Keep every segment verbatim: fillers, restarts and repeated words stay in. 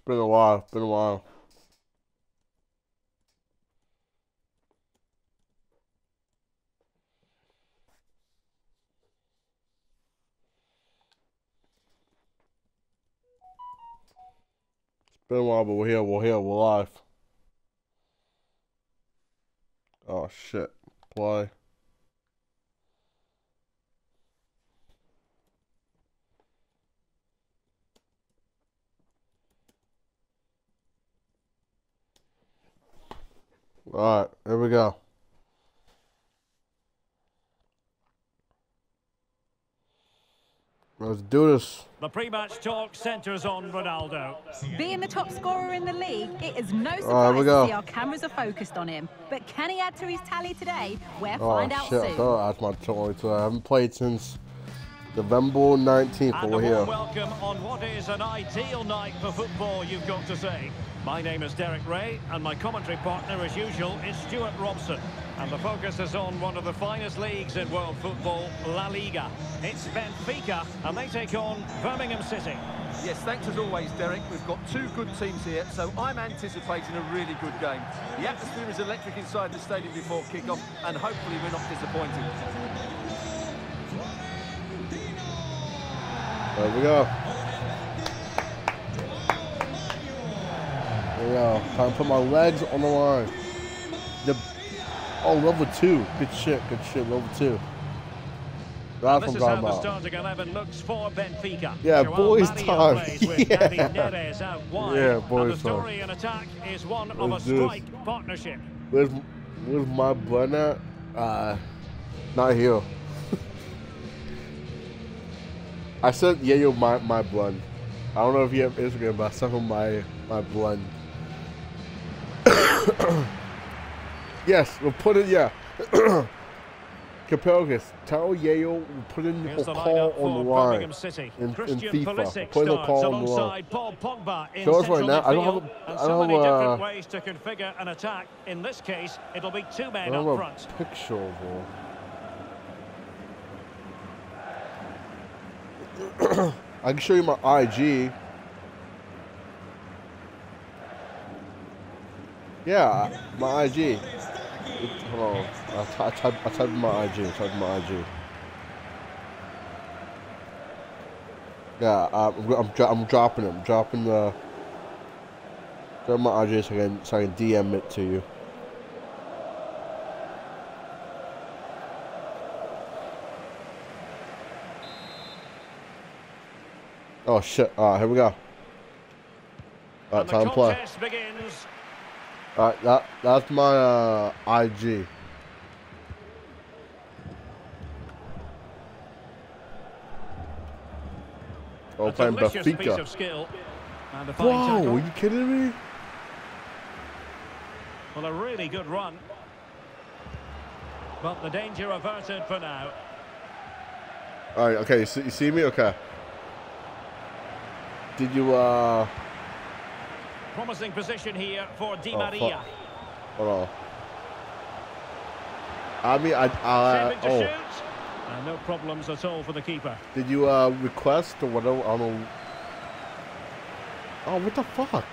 been a while. It's been a while. It's been a while, but we're here. We're here. We're live. Oh shit! Play. All right, here we go. Let's do this. The pre-match talk centres on Ronaldo. Being the top scorer in the league, it is no surprise right, we to go. see our cameras are focused on him. But can he add to his tally today? We'll Oh find out shit! soon. I thought that's my tally today. I haven't played since November nineteenth. And But a we're warm here. welcome on what is an ideal night for football, you've got to say. My name is Derek Ray, and my commentary partner, as usual, is Stuart Robson. And the focus is on one of the finest leagues in world football, La Liga. It's Benfica, and they take on Birmingham City. Yes, thanks as always, Derek. We've got two good teams here, so I'm anticipating a really good game. The atmosphere is electric inside the stadium before kick-off, and hopefully we're not disappointed. There we go. There we go. Time to put my legs on the line. The oh, level two. Good shit. Good shit. Level two. That's This what is I'm how talking the about. starting eleven looks for Benfica. Yeah, Joao boys Maria time. plays with Yeah. David Neres out wide. Yeah, and boys the story time. in attack is one of Let's a do this. strike partnership. Where's Where's my blood at? Uh, not here. I sent Yayo my my blood. I don't know if you have Instagram, but I sent him my my blood. Yes, we'll put it. Yeah. Capelgas, tell Yayo we'll put in Here's the the call lineup on the for line Birmingham City. in, in Christian FIFA. Pulisic Put in the starts call on the line. alongside Paul Pogba in Show us right central now. I don't have midfield. a- And I so don't many have a- different ways to configure an attack. In this case, it'll be two I men don't up have front. a picture of him. I can show you my I G. Yeah, my I G. It, hold on. I typed I type, I type my I G. I typed my I G. Yeah, uh, I'm, I'm, dro I'm dropping it. I'm dropping the. Drop my I G so I can, so I can D M it to you. Oh shit! All right, here we go. All right, And the time to play. contest begins. All right, that that's my uh, I G. Oh, A playing delicious piece Benfica. of skill. And a fine Whoa, tackle. are you kidding me? Well, a really good run. But the danger averted for now. All right, okay. You see, you see me? Okay. Did you uh? Promising position here for Di Oh, Maria. fuck. Hold on. I mean, I uh Shaping to oh. shoot. And no problems at all for the keeper. Did you uh request or whatever? I don't know. Oh, what the fuck?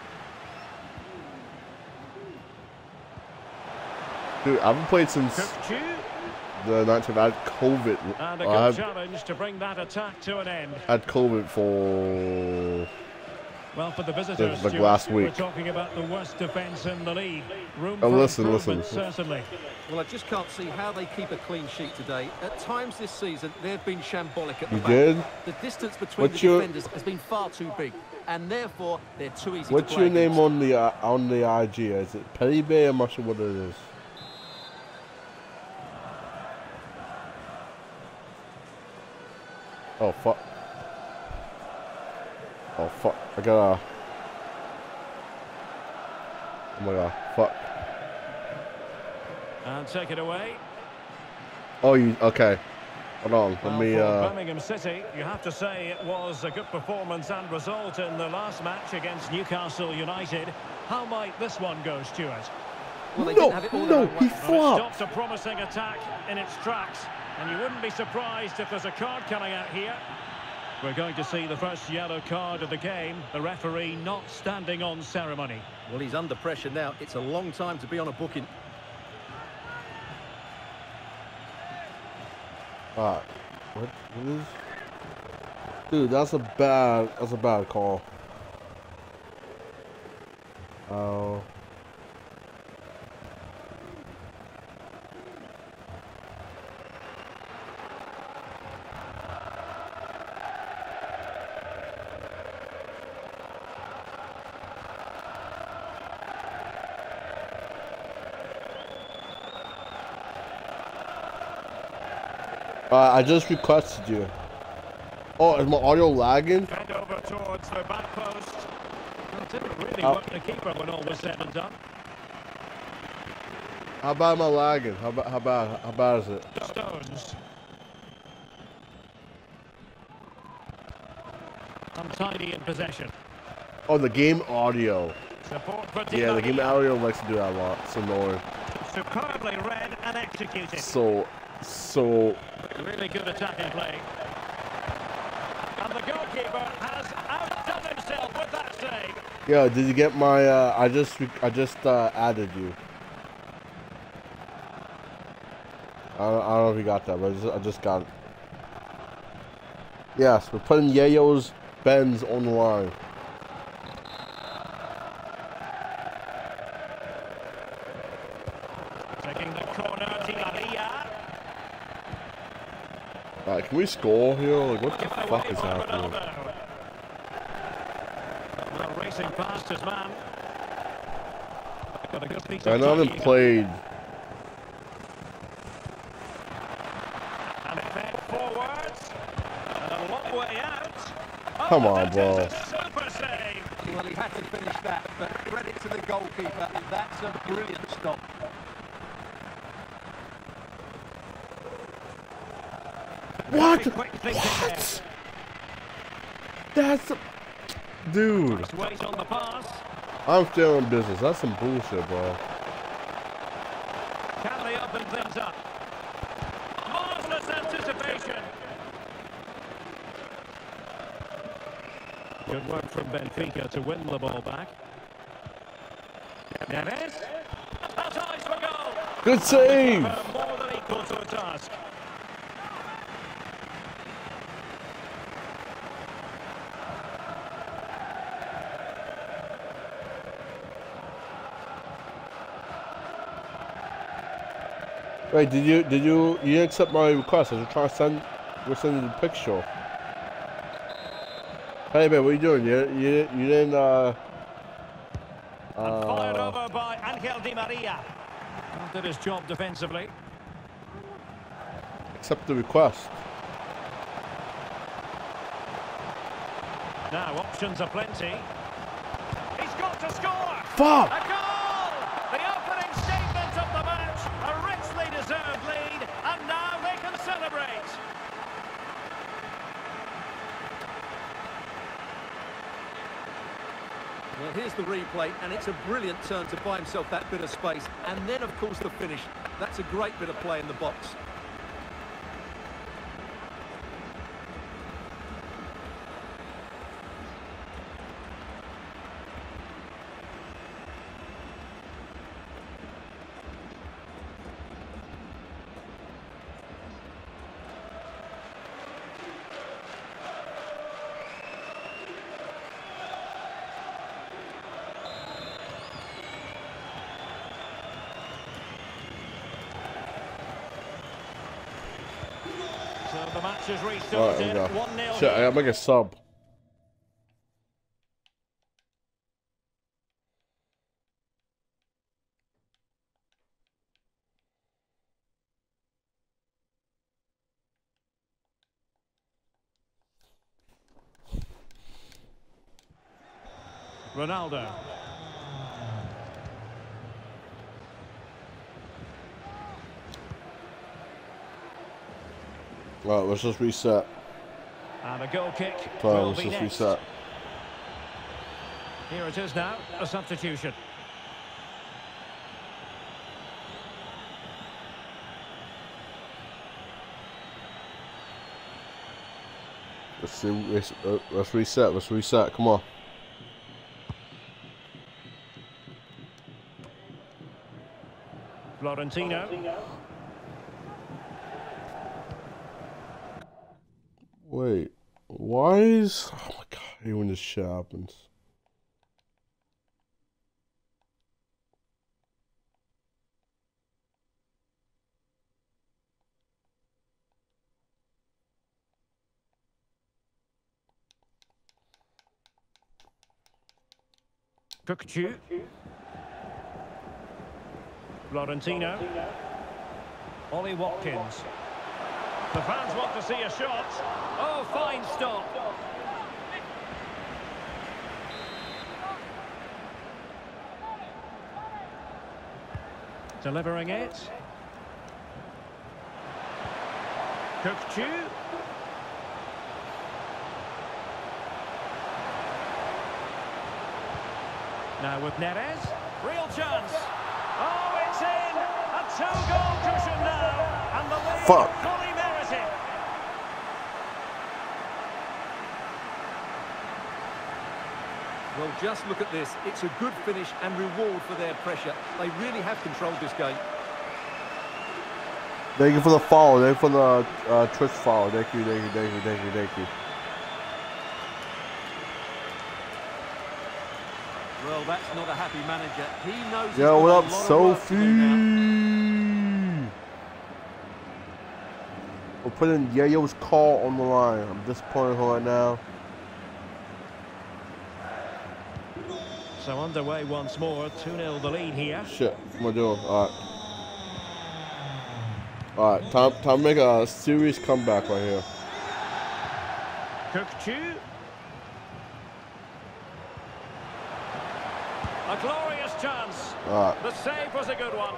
Dude, I haven't played since Cook the nineteenth. I had COVID. And a I good had, challenge to bring that attack to an end. I had COVID for. Well, for the visitors, like Stuart, last we're week. talking about the worst defence in the league. Room Oh, for listen, improvement, listen. certainly. Well, I just can't see how they keep a clean sheet today. At times this season, they've been shambolic at the You back. did? The distance between What's the your- defenders has been far too big, and therefore they're too easy What's to play your name against. on the uh, on the I G? Is it Petty Bay? I'm not sure what it is. Oh fuck! Oh fuck! I gotta. Oh my god! Fuck! And take it away. Oh, you okay? Hold on. Let Well, me. for Uh, Birmingham City, you have to say it was a good performance and result in the last match against Newcastle United. How might this one go, Stuart? Well, they no, didn't have it all no, their own he way. Well, it flopped. stopped a promising attack in its tracks, and you wouldn't be surprised if there's a card coming out here. We're going to see the first yellow card of the game. The referee not standing on ceremony. Well, he's under pressure now. It's a long time to be on a booking. Alright. What, what is... Dude, that's a bad... That's a bad call. Oh... Uh... Uh, I just requested you. Oh, is my audio lagging? Head over towards the back post. Well, didn't really Oh. work the keeper when all was said and done. How bad am I lagging? How bad? How bad? How bad is it? Stones. Untidy in possession. Oh, the game audio. Support for Yeah, the Di game Maria. audio likes to do that a lot. It's annoying. Superbly read and executed. So, so. Really good attacking play. And the goalkeeper has outdone himself with that save. Yeah, did you get my? Uh, I just, I just uh, added you. I don't, I don't know if you got that, but I just, I just got it. Yes, we're putting Yayo's Benz on the line. Taking the corner, Di Maria. Alright, can we score here? Like, what the Given fuck away is by happening? Ronaldo. Well, racing past his man. Got a good piece I of know I haven't tidying up. played. And it fed forwards. And a long way out. Oh, Come on, that bro. is a super save. Well, he had to finish that, but credit to the goalkeeper. That's a brilliant stop. What? Very quick thinking there. What? That's a... Dude, Just wait on the pass. I'm still in business. That's some bullshit, bro. Can they open things up? Marvellous anticipation. Good work from Benfica to win the ball back. Neves. That's eyes for goal. Good save. More than equal to a task. Wait, did you did you you didn't accept my request? I was trying to send we're sending the picture. Hey man, what are you doing? You you you didn't uh And fired uh over by Angel Di Maria. Well, did his job defensively. accept the request. Now options are plenty. He's got to score. Fuck! A goal! The opening statement of the match. A richly deserved lead, and now they can celebrate. Well, here's the replay, and it's a brilliant turn to buy himself that bit of space. And then, of course, the finish. That's a great bit of play in the box. So the match is Alright, restarted. there we go. one nil. Shit, I gotta make a sub. Ronaldo. Alright, let's just reset. And a goal kick Alright, will let's be just next. reset. Here it is now, a substitution. Let's see. Let's, uh, let's reset. Let's reset. Come on. Florentino. Wait. Why is... Oh my god, I hate when this shit happens. Kukçu. Florentino. Ollie Watkins. The fans want to see a shot. Oh, fine stop. Delivering it. Kukçu. Now with Neres. Real chance. Oh, it's in. A two-goal cushion now. And the lead Fuck. fully merited. Well, just look at this. It's a good finish and reward for their pressure. They really have controlled this game. Thank you for the follow. Thank you for the uh, Twitch follow. Thank you, thank you, thank you, thank you, thank you. Well, that's not a happy manager. He knows he's Yo, what got up, a lot of work to do now. Sophie? We're putting Yayo's call on the line. I'm disappointed in her right now. So underway once more, two nil the lead here. Shit, what am I doing? Alright. Alright, time, time to make a serious comeback right here. Kukçu. A glorious chance. Alright. The save was a good one.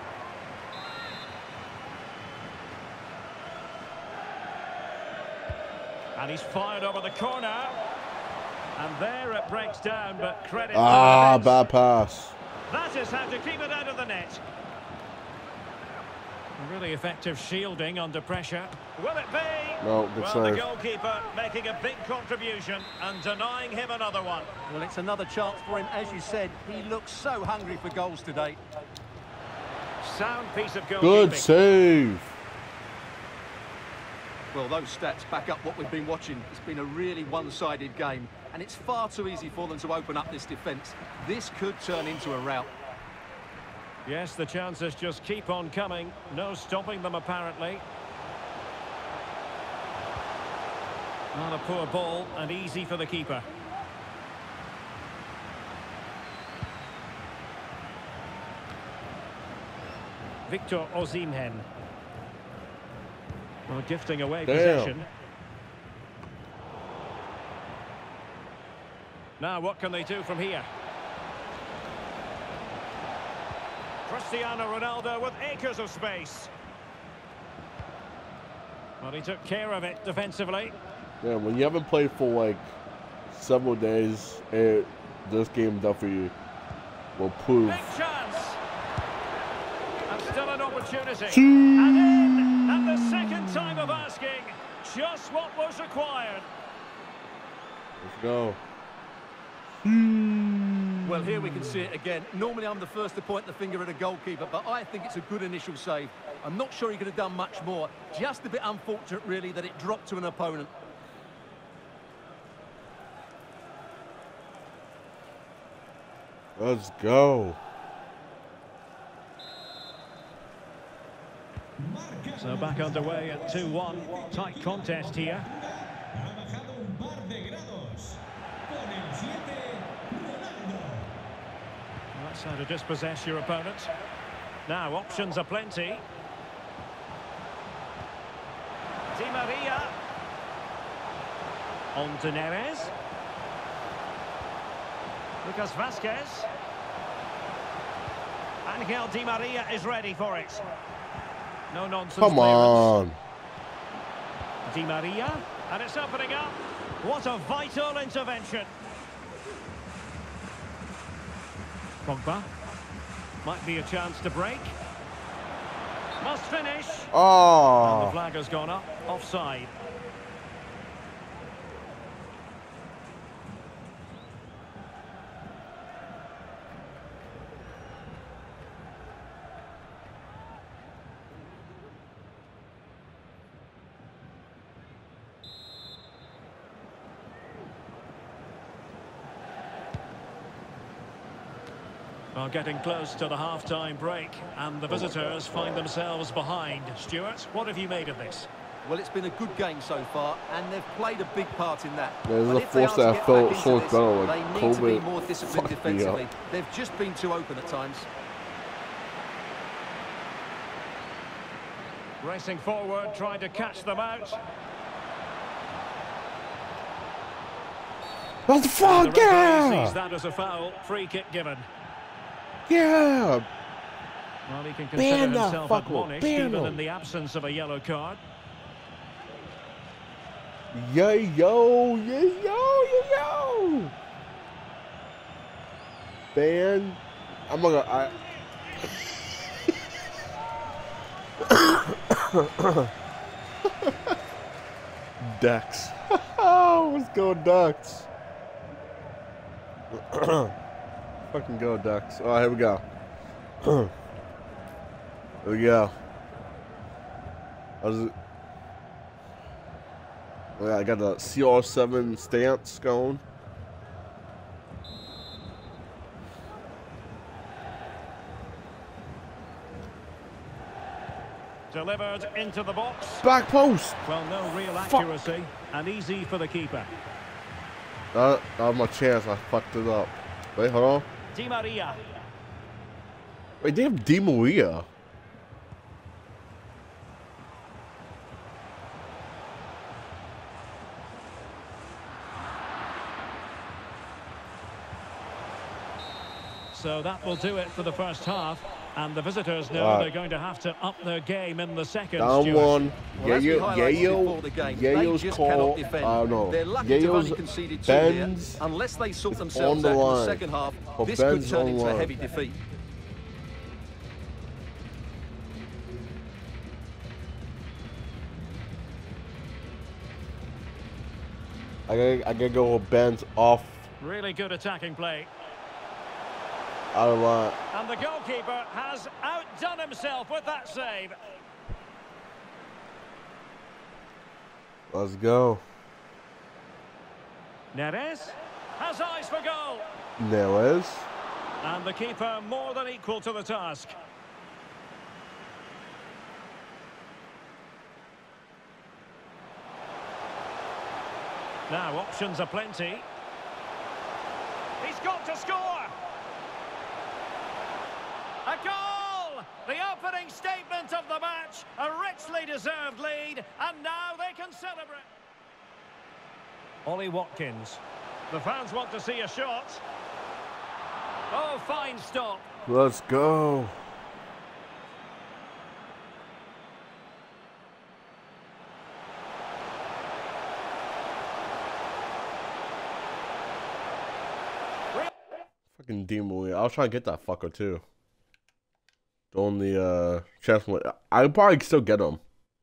And he's fired over the corner. And there it breaks down, but credit Ah, to the defense. bad pass. That is how to keep it out of the net. A really effective shielding under pressure. Will it be? No, good well, save. the goalkeeper making a big contribution and denying him another one. Well, it's another chance for him. As you said, he looks so hungry for goals today. Sound piece of goalkeeping. Good save. Well, those stats back up what we've been watching. It's been a really one-sided game, and it's far too easy for them to open up this defence. This could turn into a rout. Yes, the chances just keep on coming. No stopping them, apparently. Not a poor ball, and easy for the keeper. Victor Osimhen. Well, gifting away Damn. possession. Now, what can they do from here? Cristiano Ronaldo with acres of space. Well, he took care of it defensively. Yeah, when you haven't played for like several days, it, this game done for you will prove. Big chance. And still an opportunity. And in at the second time of asking, just what was required. Let's go. Well, here we can see it again. Normally, I'm the first to point the finger at a goalkeeper, but I think it's a good initial save. I'm not sure he could have done much more. Just a bit unfortunate, really, that it dropped to an opponent. Let's go. So back underway at two one. Tight contest here. That's how to dispossess your opponent. Now, options are plenty. Di Maria. On to Neres. Lucas Vazquez. Angel Di Maria is ready for it. No nonsense. Come on. Di Maria. And it's opening up. What a vital intervention. Pogba. Might be a chance to break. Must finish. And the Oh. flag has gone up. Offside. Well, getting close to the half-time break, and the visitors find themselves behind. Stuart, what have you made of this? Well, it's been a good game so far, and they've played a big part in that. There's But a if they force are to that get felt back into so this, better, like they need to be COVID more disciplined fucked me defensively. up. They've just been too open at times. Racing forward, trying to catch them out. What the fuck? The referee Yeah! sees that as a foul. Free kick given. Yeah! Well, he can consider Ban that himself fucker. admonished, Ban even him. in the absence of a yellow card. Yeah, yo, yeah, yo, yeah, yo! Ban. I'm gonna. I. Ducks. Let's go Ducks. Fucking go Ducks. All right, here we go. Here we go. I, was, yeah, I got the C R seven stance going. Delivered into the box. Back post. Well, no real Fuck. accuracy, and easy for the keeper. That, that was my chance. I fucked it up. Wait, hold on. Di Maria. Wait, they have Di Maria. So that will do it for the first half. And the visitors know Right. they're going to have to up their game in the second. Down Stuart. one. Well, as we Yayo, highlighted Yayo, before the game, they Yayo's just call. cannot defend. I don't know. They're lucky to have only Yayo's conceded two here. Benz. Unless they sort is themselves on the out in the line. second half, But this Ben's could turn on into a line. heavy defeat. I gotta, I gotta go with Ben's off Really good attacking play. out of line. And the goalkeeper has outdone himself with that save. Let's go. Neres has eyes for goal. Neres. And the keeper more than equal to the task. Now, options are plenty. He's got to score! A goal! The opening statement of the match. A richly deserved lead. And now they can celebrate. Ollie Watkins. The fans want to see a shot. Oh, fine stop. Let's go. Fucking Di Maria. I was trying to get that fucker too. The only uh chance one. I probably could still get him.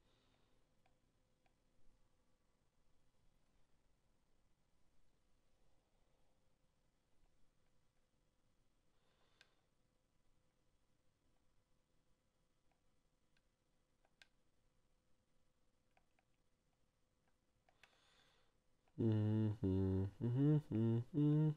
Mm-hmm, mm-hmm, mm-hmm.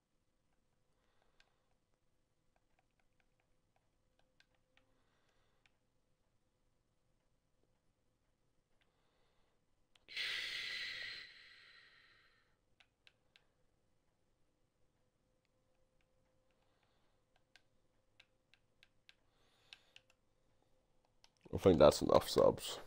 I think that's enough subs.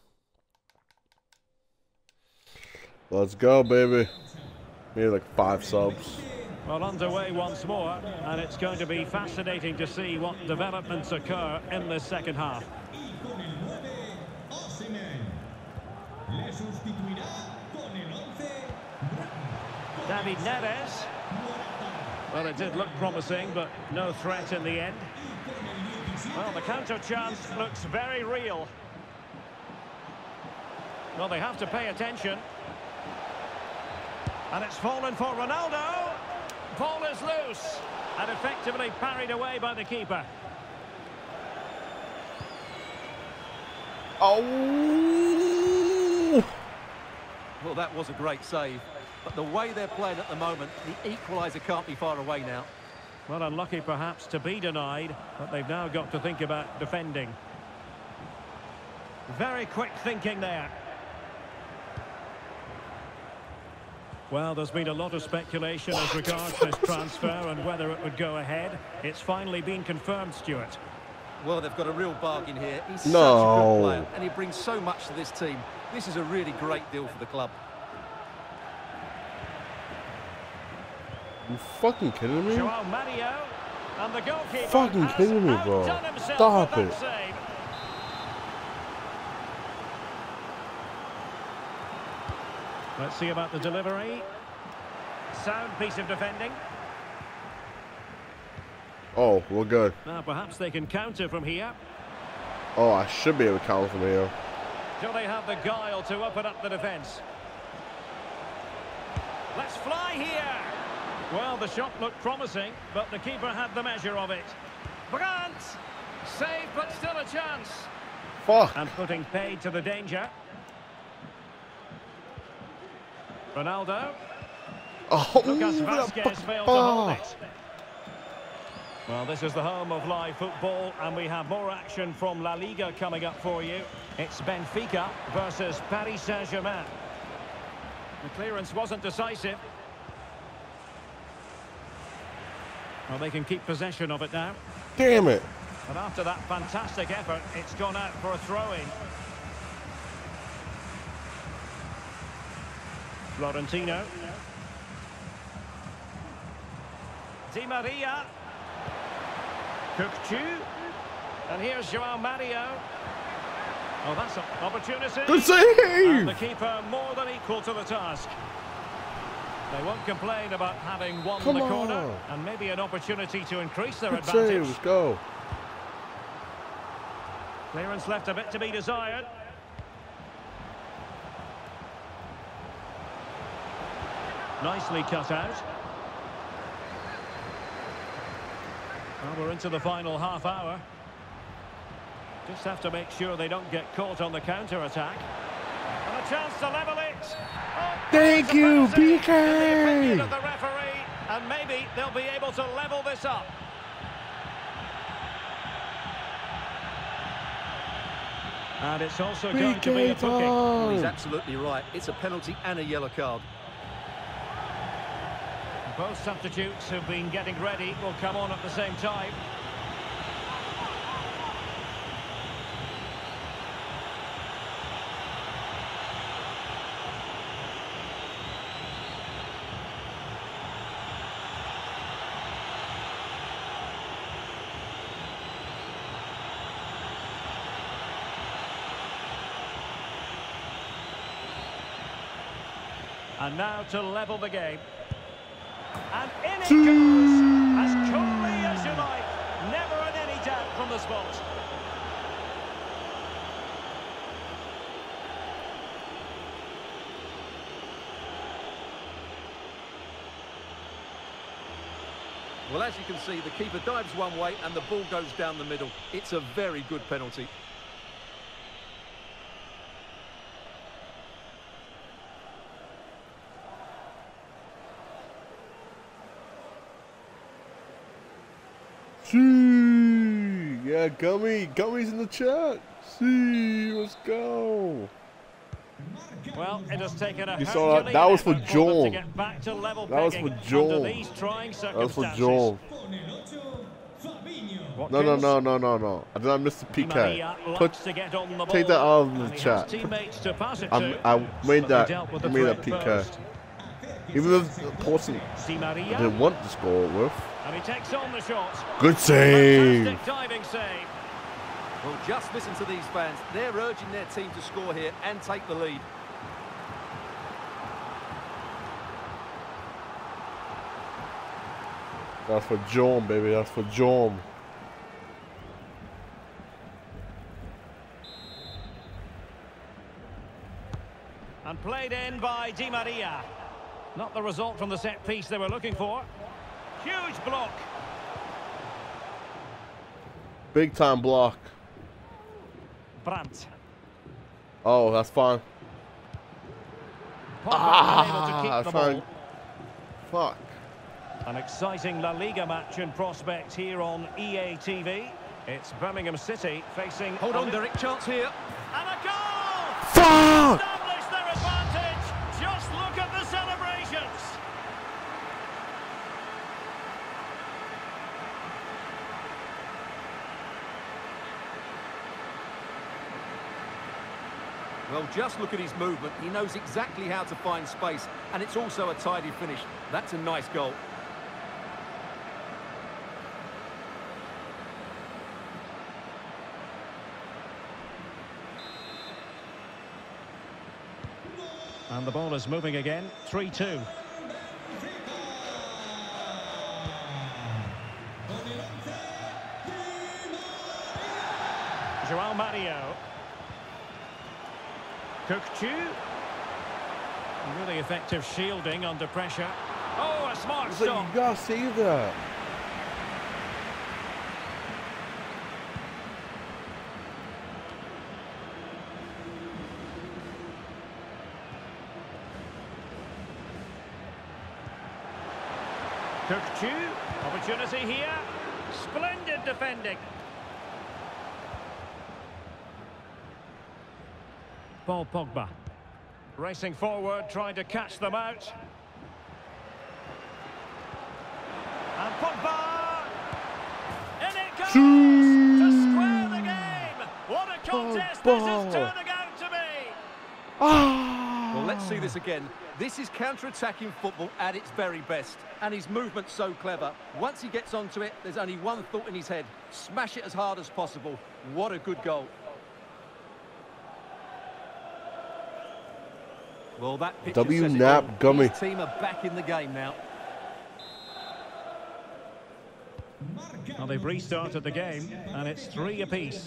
Let's go, baby. Maybe like five subs. Well, underway once more, and it's going to be fascinating to see what developments occur in the second half. David Neres. Well, it did look promising, but no threat in the end. Well, the counter chance looks very real. Well, they have to pay attention. And it's fallen for Ronaldo. Ball is loose and effectively parried away by the keeper. Oh! Well, that was a great save. But the way they're playing at the moment, the equaliser can't be far away now. Well, unlucky perhaps to be denied, but they've now got to think about defending. Very quick thinking there. Well, there's been a lot of speculation as regards this transfer and whether it would go ahead. It's finally been confirmed, Stuart. Well, they've got a real bargain here. He's No. such a good player, and he brings so much to this team. This is a really great deal for the club. You fucking kidding me? Joao Mario, and the goalkeeper Fucking has kidding me, bro. outdone himself Stop with it. that save. Let's see about the delivery. Sound piece of defending. Oh, we're good. Now perhaps they can counter from here. Oh, I should be able to count from here. Do they have the guile to open up the defence? Let's fly here. Well, the shot looked promising, but the keeper had the measure of it. Brandt! Save, but still a chance. Fuck. And putting paid to the danger. Ronaldo. Oh, Lucas that Vasquez fucking failed to hold bar. it. Well, this is the home of live football, and we have more action from La Liga coming up for you. It's Benfica versus Paris Saint-Germain. The clearance wasn't decisive. Well, they can keep possession of it now. Damn it. And after that fantastic effort, it's gone out for a throw-in. Florentino. Di Maria. Cookchu. And here's Joao Mario. Oh, that's an opportunity. Good And save. the keeper more than equal to the task. They won't complain about having won Come the on. corner. And maybe an opportunity to increase their Good advantage. save. Let's go. Clearance left a bit to be desired. Nicely cut out. Well, we're into the final half hour. Just have to make sure they don't get caught on the counter-attack. And a chance to level it. Oh, Thank you, surprising. B In the opinion K. of the referee, and maybe they'll be able to level this up. And it's also going to be a booking. Well, he's time. absolutely right. It's a penalty and a yellow card. Both substitutes who've been getting ready will come on at the same time. And now to level the game. And in it goes, as coolly as you like. Never in any doubt from the spot. Well, as you can see, the keeper dives one way and the ball goes down the middle. It's a very good penalty. See, yeah, Gummy, Gummy's in the chat. See, let's go. Well, it has taken a You saw that? Herculean That was for effort for them to John. get back to level That was for pegging John. under these trying That was for circumstances. Joel. No, no, Watkins. no, no, no, no. I did not miss the Di P K. Maria Put, likes to get on the take ball, that out of and the he has chat. teammates to pass it I'm, to, I made but they that. dealt with I the made that threat P K. first. Even if the person Di Maria, didn't want to score it with. and he takes on the shot. Good save. Fantastic diving save. Well, just listen to these fans. They're urging their team to score here and take the lead. That's for John, baby. That's for John. And played in by Di Maria. Not the result from the set piece they were looking for. Huge block. Big time block. Brandt. Oh, that's fine. Pogba unable to keep Ah, the fine. ball. Fuck. An exciting La Liga match in prospect here on E A T V. It's Birmingham City facing... Hold on, Derek, chance here. And a goal! Fuck! Establish their advantage. Just look at the celebrations. Well, just look at his movement. He knows exactly how to find space, and it's also a tidy finish. That's a nice goal. And the ball is moving again. three two. João Mario. Cook-Chu. Really effective shielding under pressure. Oh, a smart It's like, stop. you gotta save that. Cook-Chu. Opportunity here. Splendid defending. Paul Pogba. Racing forward, trying to catch them out. And Pogba! In it goes! To square the game! What a contest this is turning out to be! Ah! Well, let's see this again. This is counter-attacking football at its very best. And his movement's so clever. Once he gets onto it, there's only one thought in his head. Smash it as hard as possible. What a good goal. Well, that picture W says it nap all. gummy. His team are back in the game now. Well, they've restarted the game, and it's three apiece.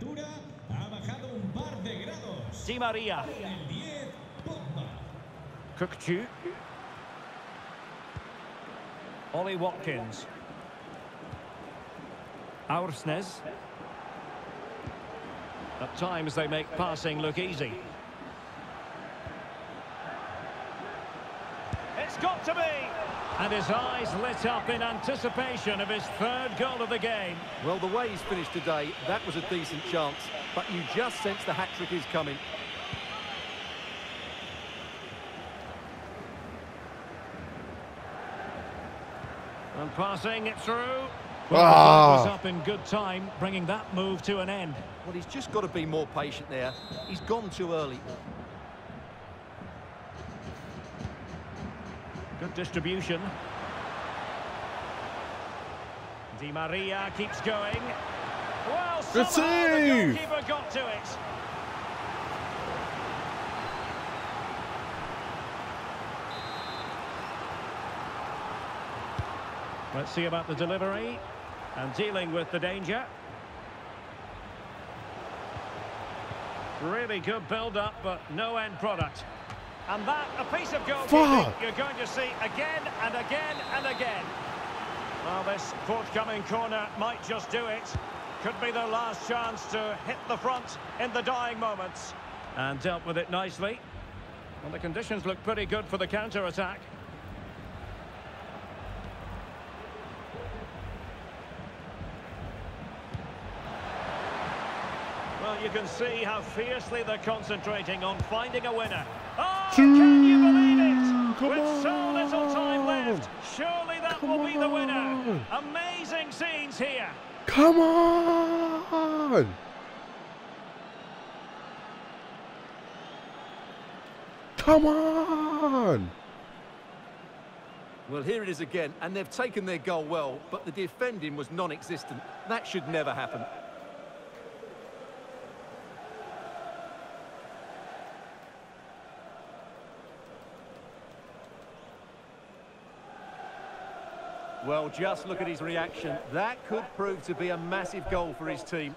Di Maria. Cook-Chu. Ollie Watkins. Aursnes. At times they make passing look easy. It's got to be! And his eyes lit up in anticipation of his third goal of the game. Well, the way he's finished today, that was a decent chance. But you just sense the hat-trick is coming. And passing it through. Ah. Well, the flag was up in good time, bringing that move to an end. Well, he's just got to be more patient there. He's gone too early. Good distribution. Di Maria keeps going. Well, Good somehow the save. goalkeeper got to it. Let's see about the delivery and dealing with the danger. Really good build-up, but no end product. And that, a piece of goalkeeping Fuck. you're going to see again and again and again. Well, this forthcoming corner might just do it. Could be their last chance to hit the front in the dying moments. And dealt with it nicely. Well, the conditions look pretty good for the counter-attack. Well, you can see how fiercely they're concentrating on finding a winner. Oh, can you believe it? Come With so little time on. left, surely that Come will be the winner. on. Amazing scenes here. Come on! Come on! Well, here it is again, and they've taken their goal well, but the defending was non-existent. That should never happen. Well, just look at his reaction. That could prove to be a massive goal for his team.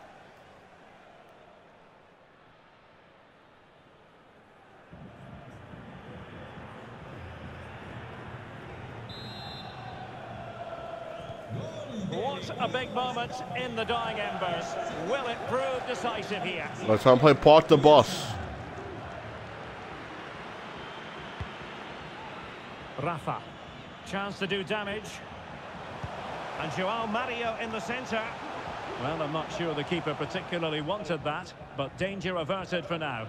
What a big moment in the dying embers. Will it prove decisive here? Let's time play Park the Bus. Rafa. chance to do damage. And Joao Mario in the centre. Well, I'm not sure the keeper particularly wanted that, but danger averted for now.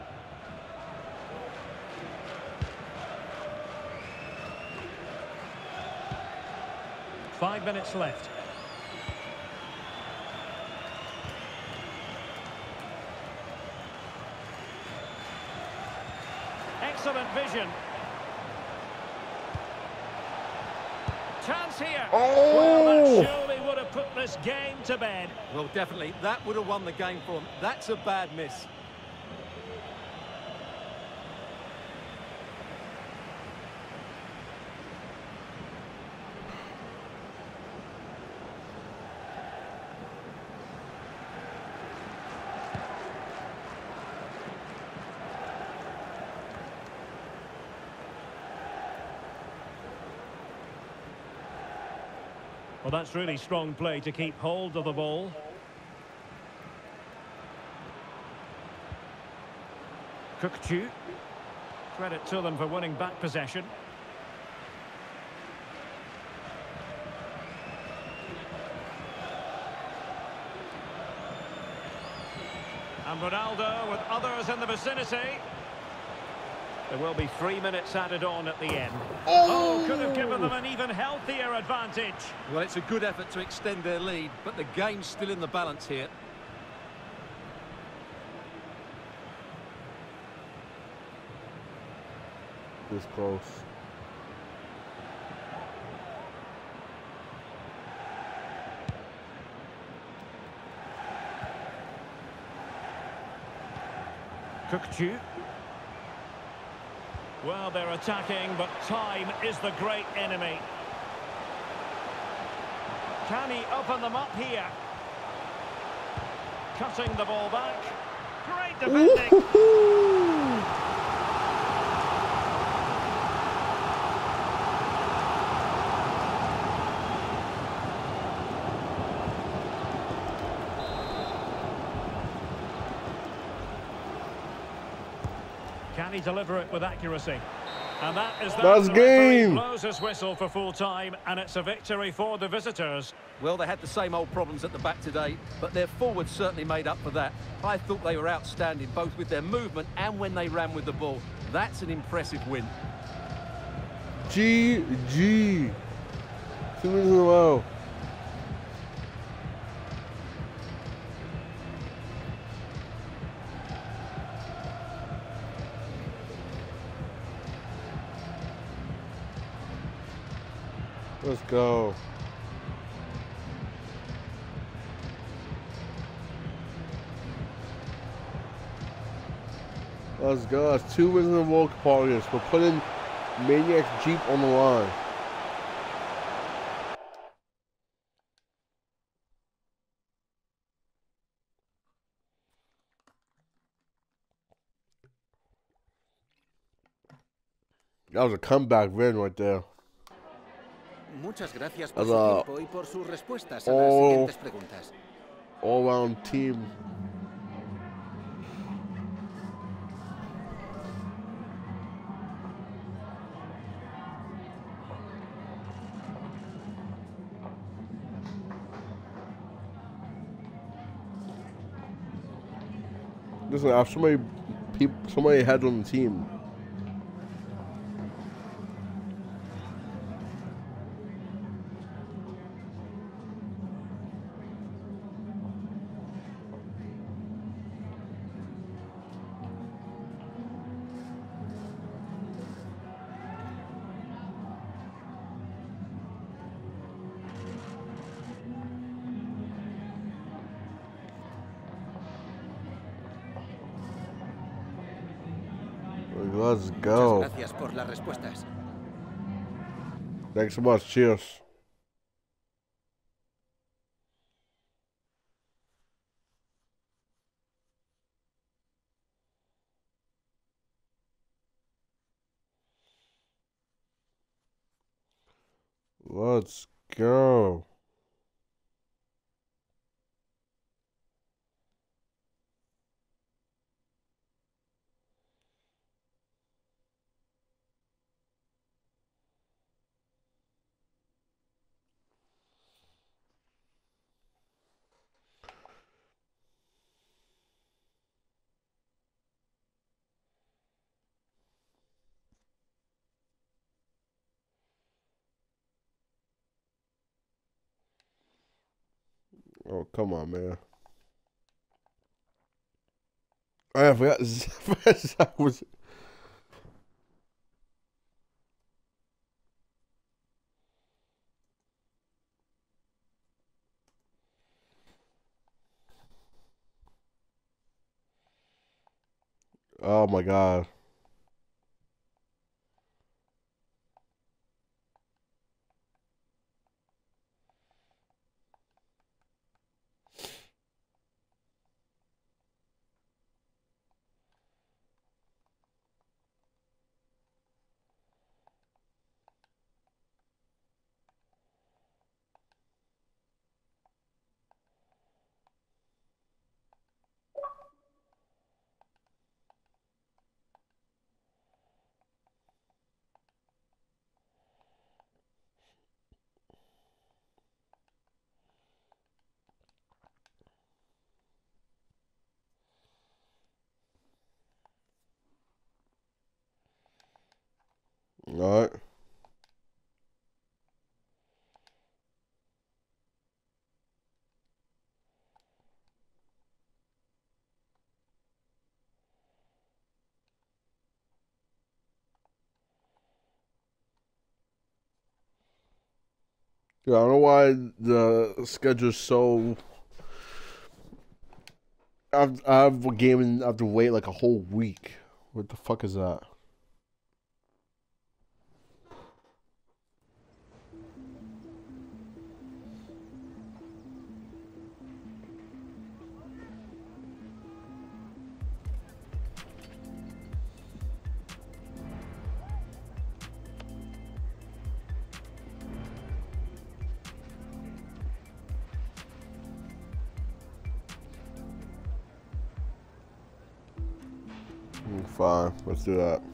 Five minutes left. Excellent vision. Chance here. Oh! Well, that surely would have put this game to bed. Well, definitely. That would have won the game for them. That's a bad miss. Well, that's really strong play to keep hold of the ball. Kukçu. Credit to them for winning back possession. And Ronaldo with others in the vicinity. There will be three minutes added on at the end. Oh, oh, could have given them an even healthier advantage. Well, it's a good effort to extend their lead, but the game's still in the balance here. This close. Kukçu. Well, they're attacking, but time is the great enemy. Can he open them up here? Cutting the ball back. Great defending. Can he deliver it with accuracy? And that is that. That's the referee game. blows his whistle for full time, and it's a victory for the visitors. Well, they had the same old problems at the back today, but their forwards certainly made up for that. I thought they were outstanding, both with their movement and when they ran with the ball. That's an impressive win. G G. Two wins in a row. Let's go. Let's go. That's two wins in a row, Caparius. We're putting Maniac's Jeep on the line. That was a comeback win right there. Muchas gracias por As su a tiempo y por sus respuestas a las all, siguientes preguntas. all-round team. Listen, I have so many people, so many heads on the team. Let's go. Muchas gracias por las respuestas. Thanks so much. Cheers. Let's go. Oh, come on, man. Oh, I forgot. Zach was. Oh my God. All right. Yeah, I don't know why the schedule's so. I've, I have a game and I have to wait like a whole week. What the fuck is that? Fine, let's do that.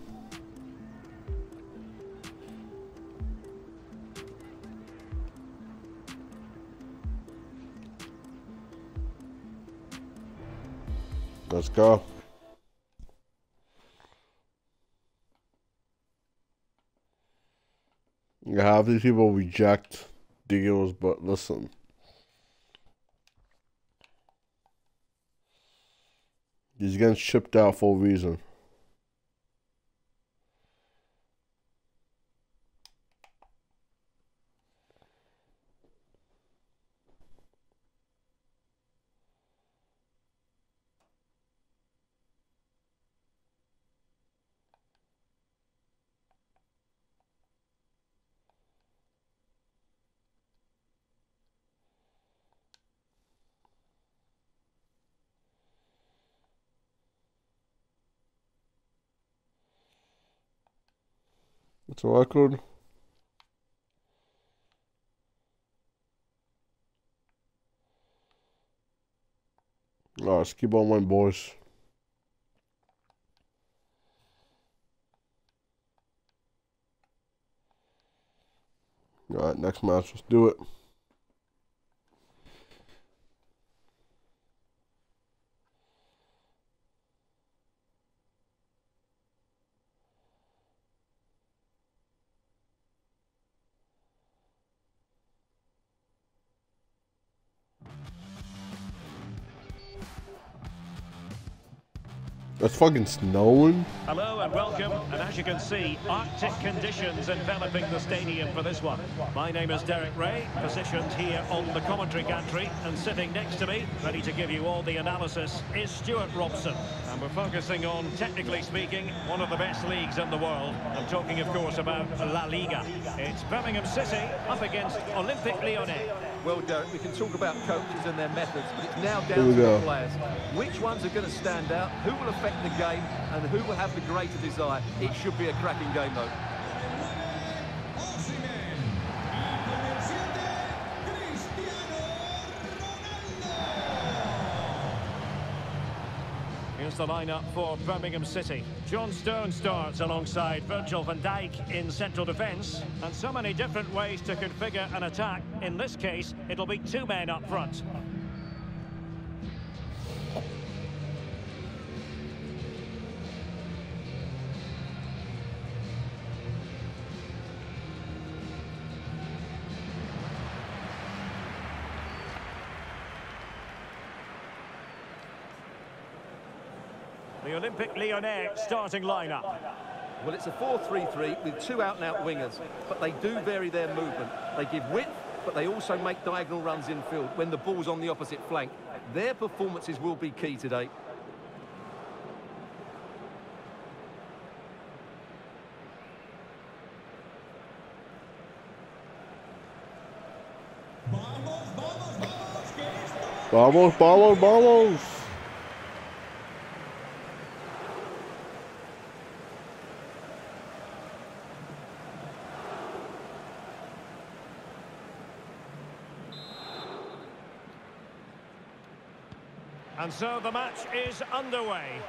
Let's go. Yeah, half these people reject deals, but listen. He's getting shipped out for a reason. What's the record? All right, let's keep on winning, boys. All right, next match, let's do it. It's fucking snowing. Hello and welcome, and as you can see, Arctic conditions enveloping the stadium for this one. My name is Derek Ray, positioned here on the commentary gantry, and sitting next to me, ready to give you all the analysis, is Stuart Robson. And we're focusing on, technically speaking, one of the best leagues in the world. I'm talking, of course, about La Liga. It's Birmingham City up against Olympique Lyonnais. Well, Derek, we can talk about coaches and their methods, but it's now down to go. the players. Which ones are going to stand out, who will affect the game, and who will have the greater desire? It should be a cracking game, though. Here's the lineup for Birmingham City. John Stone starts alongside Virgil van Dijk in central defence. And so many different ways to configure an attack. In this case, it'll be two men up front. The Olympique Lyonnais starting lineup. Well, it's a four three three with two out-and-out wingers, but they do vary their movement. They give width, but they also make diagonal runs in field when the ball's on the opposite flank. Their performances will be key today. Vamos, vamos, vamos! And so the match is underway.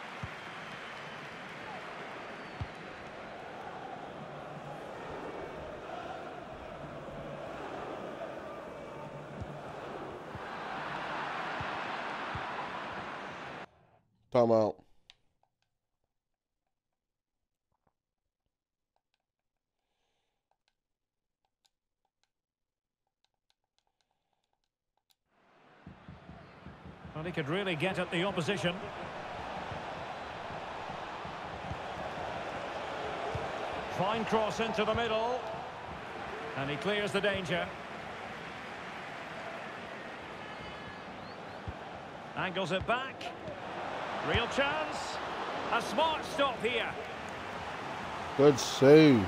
Time out. Well, he could really get at the opposition. Fine cross into the middle. And he clears the danger. Angles it back. Real chance. A smart stop here. Good save.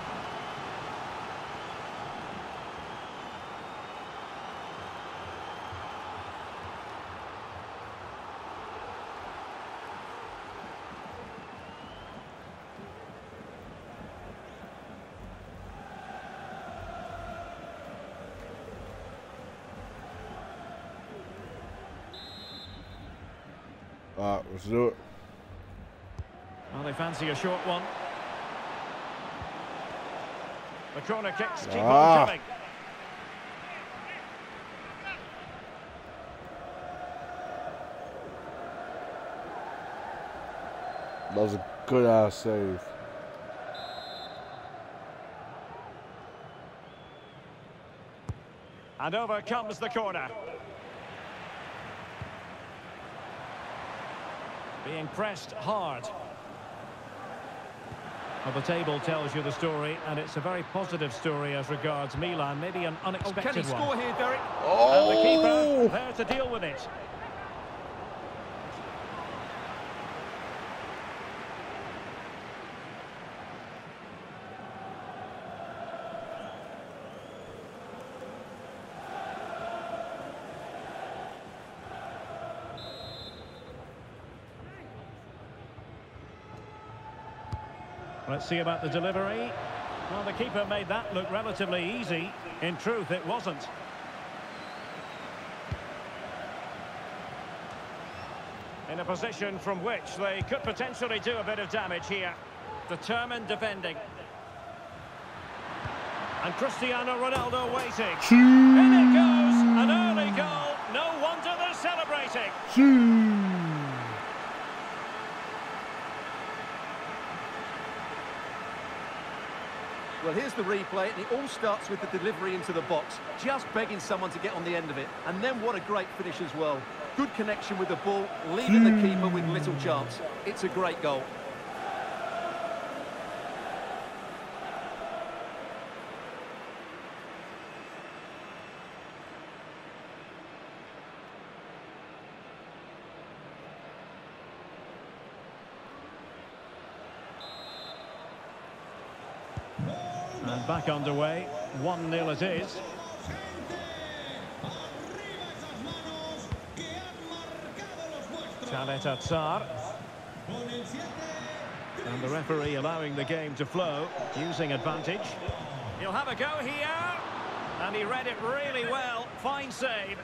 All right, let's do it. Well, they fancy a short one. The corner kicks keep Ah. on coming. That was a good ass save. And over comes the corner. Being pressed hard. Well, the table tells you the story, and it's a very positive story as regards Milan. Maybe an Oh, unexpected can he one. score here, Derek? And the Oh! keeper there to deal with it. Let's see about the delivery. Well, the keeper made that look relatively easy. In truth, it wasn't. In a position from which they could potentially do a bit of damage here. Determined defending. And Cristiano Ronaldo waiting. In it goes, an early goal. No wonder they're celebrating. Well, here's the replay, and it all starts with the delivery into the box, just begging someone to get on the end of it. And then what a great finish as well. Good connection with the ball, leaving the keeper with little chance. It's a great goal. And back underway, one nil it is. Khaled Atsar. And the referee allowing the game to flow, using advantage. He'll have a go here. And he read it really well. Fine save.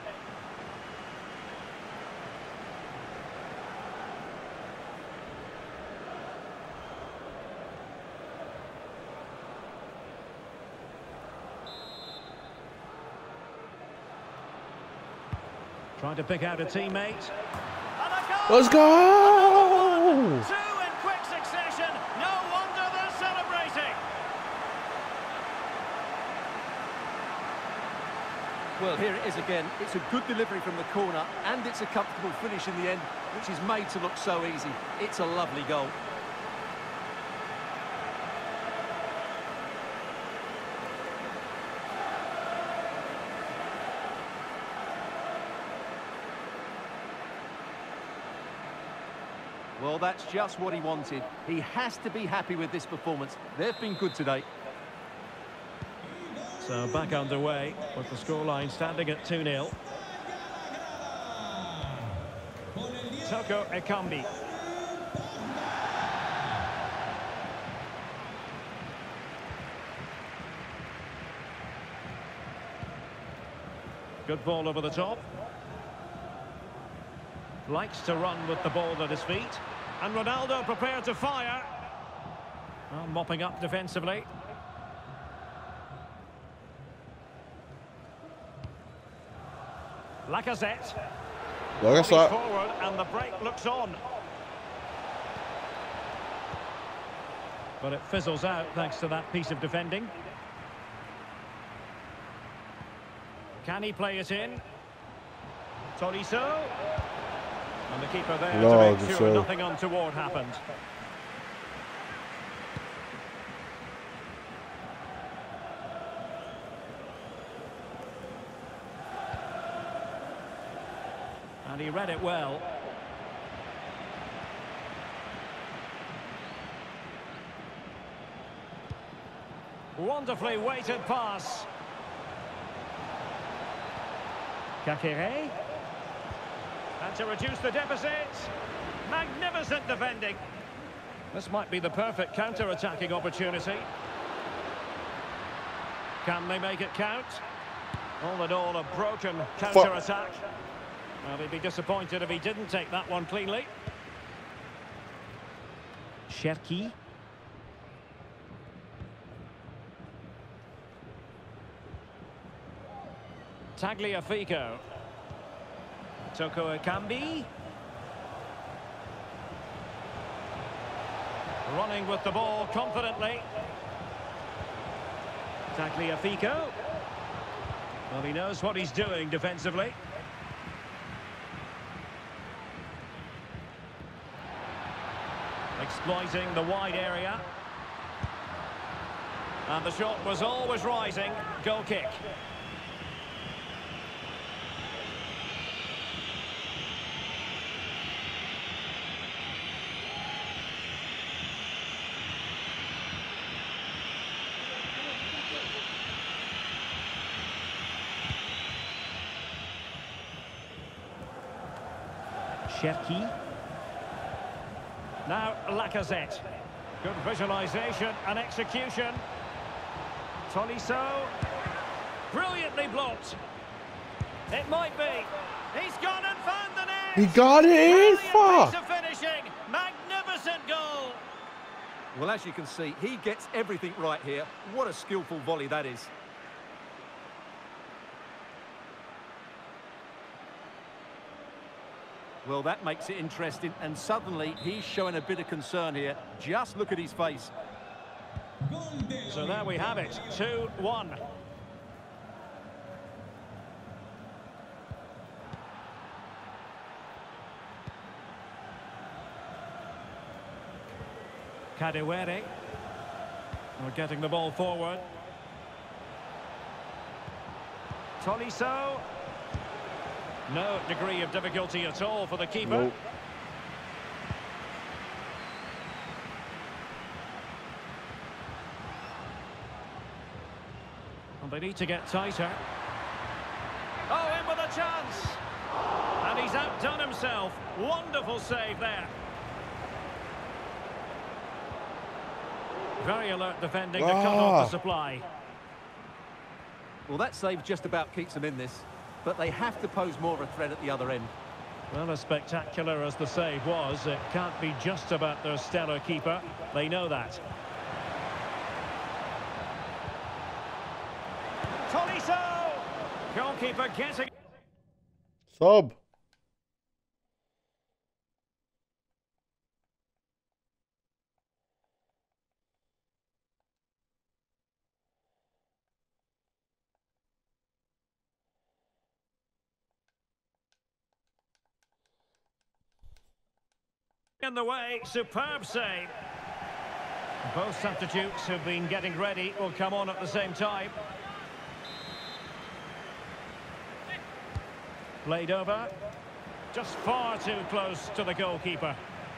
Trying to pick out a teammate. And a goal! Let's go! Two in quick succession. No wonder they're celebrating. Well, here it is again. It's a good delivery from the corner, and it's a comfortable finish in the end, which is made to look so easy. It's a lovely goal. Well, that's just what he wanted. He has to be happy with this performance. They've been good today. So back underway with the scoreline standing at two nil. Toko Ekambi. Good ball over the top. Likes to run with the ball at his feet. And Ronaldo prepared to fire. Well, mopping up defensively. Lacazette. Lacazette. Forward and the break looks on. But it fizzles out thanks to that piece of defending. Can he play it in? Tolisso. And the keeper there No, to make sure so. nothing untoward happened. And he read it well. Wonderfully weighted pass. Kakere. And to reduce the deficit. Magnificent defending. This might be the perfect counter-attacking opportunity. Can they make it count? All in all, a broken counter-attack. Well, he'd be disappointed if he didn't take that one cleanly. Cherki. Tagliafico. Toko Ekambi. Running with the ball confidently. Tagliafico. Well, he knows what he's doing defensively. Exploiting the wide area. And the shot was always rising. Goal kick. Cherki. Now Lacazette. Good visualisation and execution. Tolisso. Brilliantly blocked. It might be. He's gone and found the net. He got it in. Fuck. Piece of finishing. Magnificent goal. Well, as you can see, he gets everything right here. What a skillful volley that is. Well, that makes it interesting, and suddenly he's showing a bit of concern here. Just look at his face. So there we have it, two one. Kadewere. We're getting the ball forward. Tolisso. No degree of difficulty at all for the keeper. Nope. And they need to get tighter. Oh, in with a chance. And he's outdone himself. Wonderful save there. Very alert defending to cut off the supply. Well, that save just about keeps them in this, but they have to pose more of a threat at the other end. Well, as spectacular as the save was, it can't be just about their stellar keeper. They know that. Tolisso! Goalkeeper getting... Sub. In the way, superb save. Both substitutes who've been getting ready will come on at the same time. Played over. Just far too close to the goalkeeper.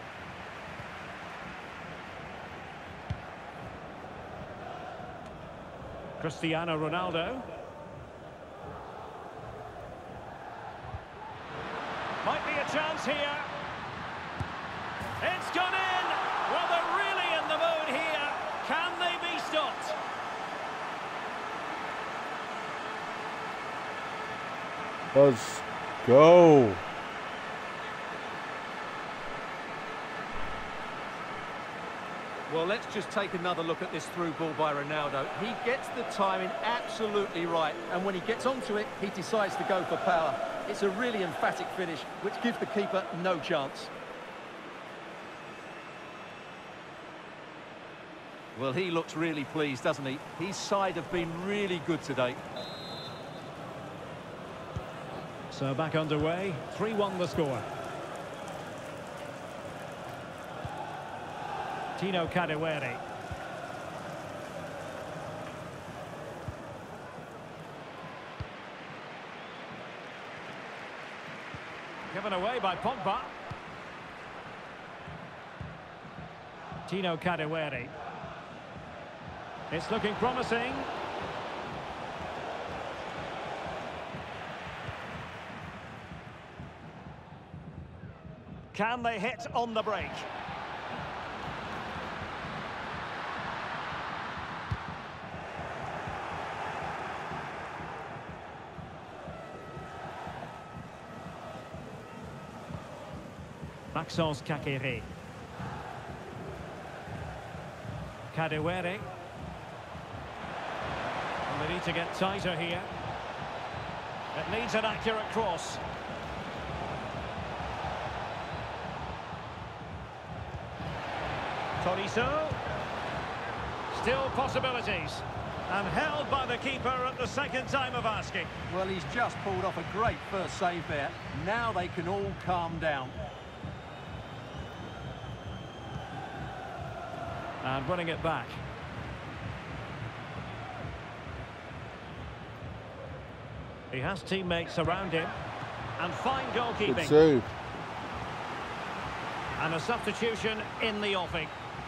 Cristiano Ronaldo. Might be a chance here. It's gone in! Well, they're really in the mood here. Can they be stopped? Let's go. Well, let's just take another look at this through ball by Ronaldo. He gets the timing absolutely right, and when he gets onto it, he decides to go for power. It's a really emphatic finish, which gives the keeper no chance. Well, he looks really pleased, doesn't he? His side have been really good today. So back underway, three one the score. Tino Kadewere. Given away by Pogba. Tino Kadewere. It's looking promising. Can they hit on the break? Maxence Kakere. Kadewere. And they need to get tighter here. It needs an accurate cross. Tolisso. Still possibilities. And held by the keeper at the second time of asking. Well, he's just pulled off a great first save there. Now they can all calm down. And winning it back. He has teammates around him. And fine goalkeeping. Good save. And a substitution in the offing.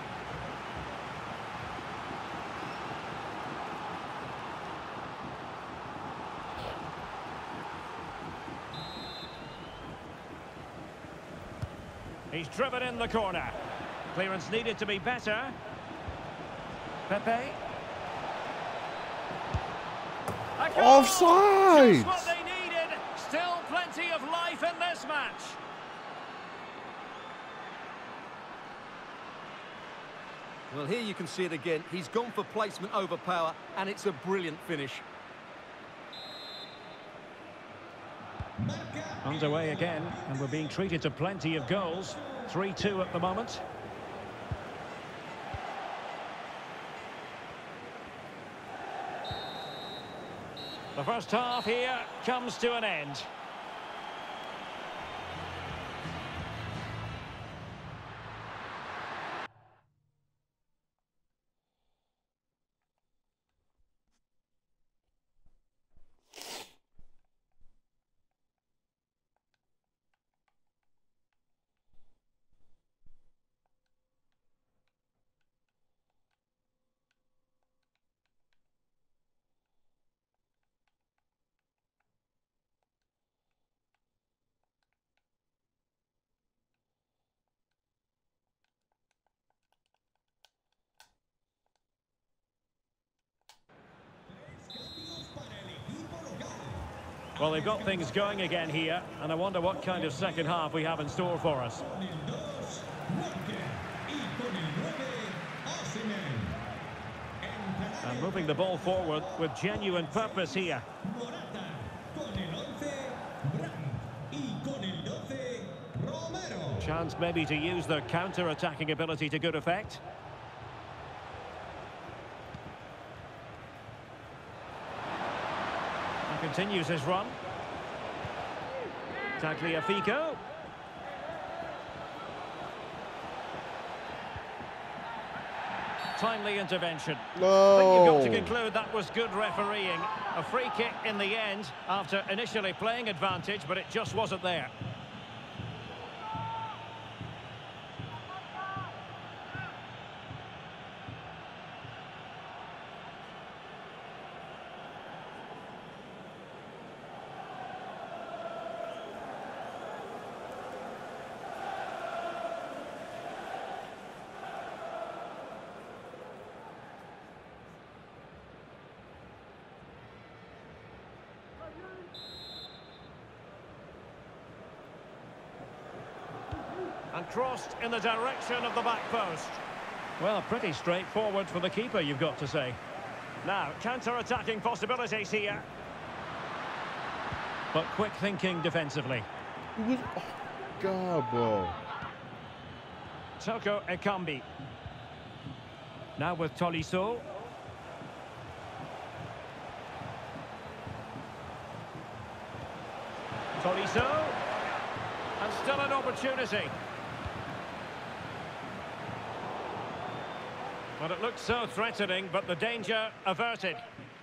He's driven in the corner. Clearance needed to be better. Pepe. A goal! Offside! Just what they needed. Still plenty of life in this match. Well, here you can see it again. He's gone for placement over power, and it's a brilliant finish. Underway again, and we're being treated to plenty of goals. three two at the moment. The first half here comes to an end. Well, they've got things going again here, and I wonder what kind of second half we have in store for us. And moving the ball forward with genuine purpose here. Chance maybe to use their counter-attacking ability to good effect. Continues his run. Tagliafico. timely intervention. No. I think you've got to conclude that was good refereeing. A free kick in the end after initially playing advantage, but it just wasn't there. And crossed in the direction of the back post. Well, pretty straightforward for the keeper, you've got to say. Now, counter-attacking possibilities here. But quick thinking defensively. It was, oh, God, bro. Toko Ekambi. Now with Tolisso. Tolisso. And still an opportunity. But it looked so threatening, but the danger averted.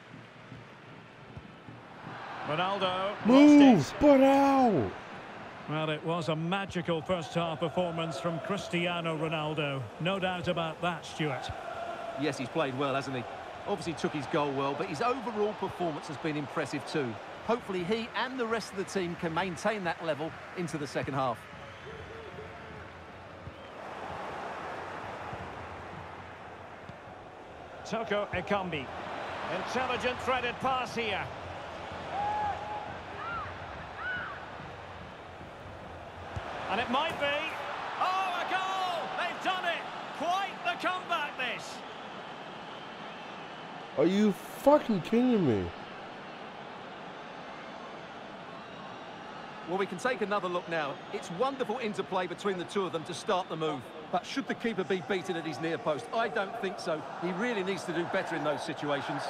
Ronaldo Move, lost it. but out. Well, it was a magical first-half performance from Cristiano Ronaldo. No doubt about that, Stuart. Yes, he's played well, hasn't he? Obviously took his goal well, but his overall performance has been impressive too. Hopefully he and the rest of the team can maintain that level into the second half. Toko Ekambi. Intelligent threaded pass here. And it might be. Oh, a goal! They've done it! Quite the comeback, this! Are you fucking kidding me? Well, we can take another look now. It's wonderful interplay between the two of them to start the move. But should the keeper be beaten at his near post? I don't think so. He really needs to do better in those situations.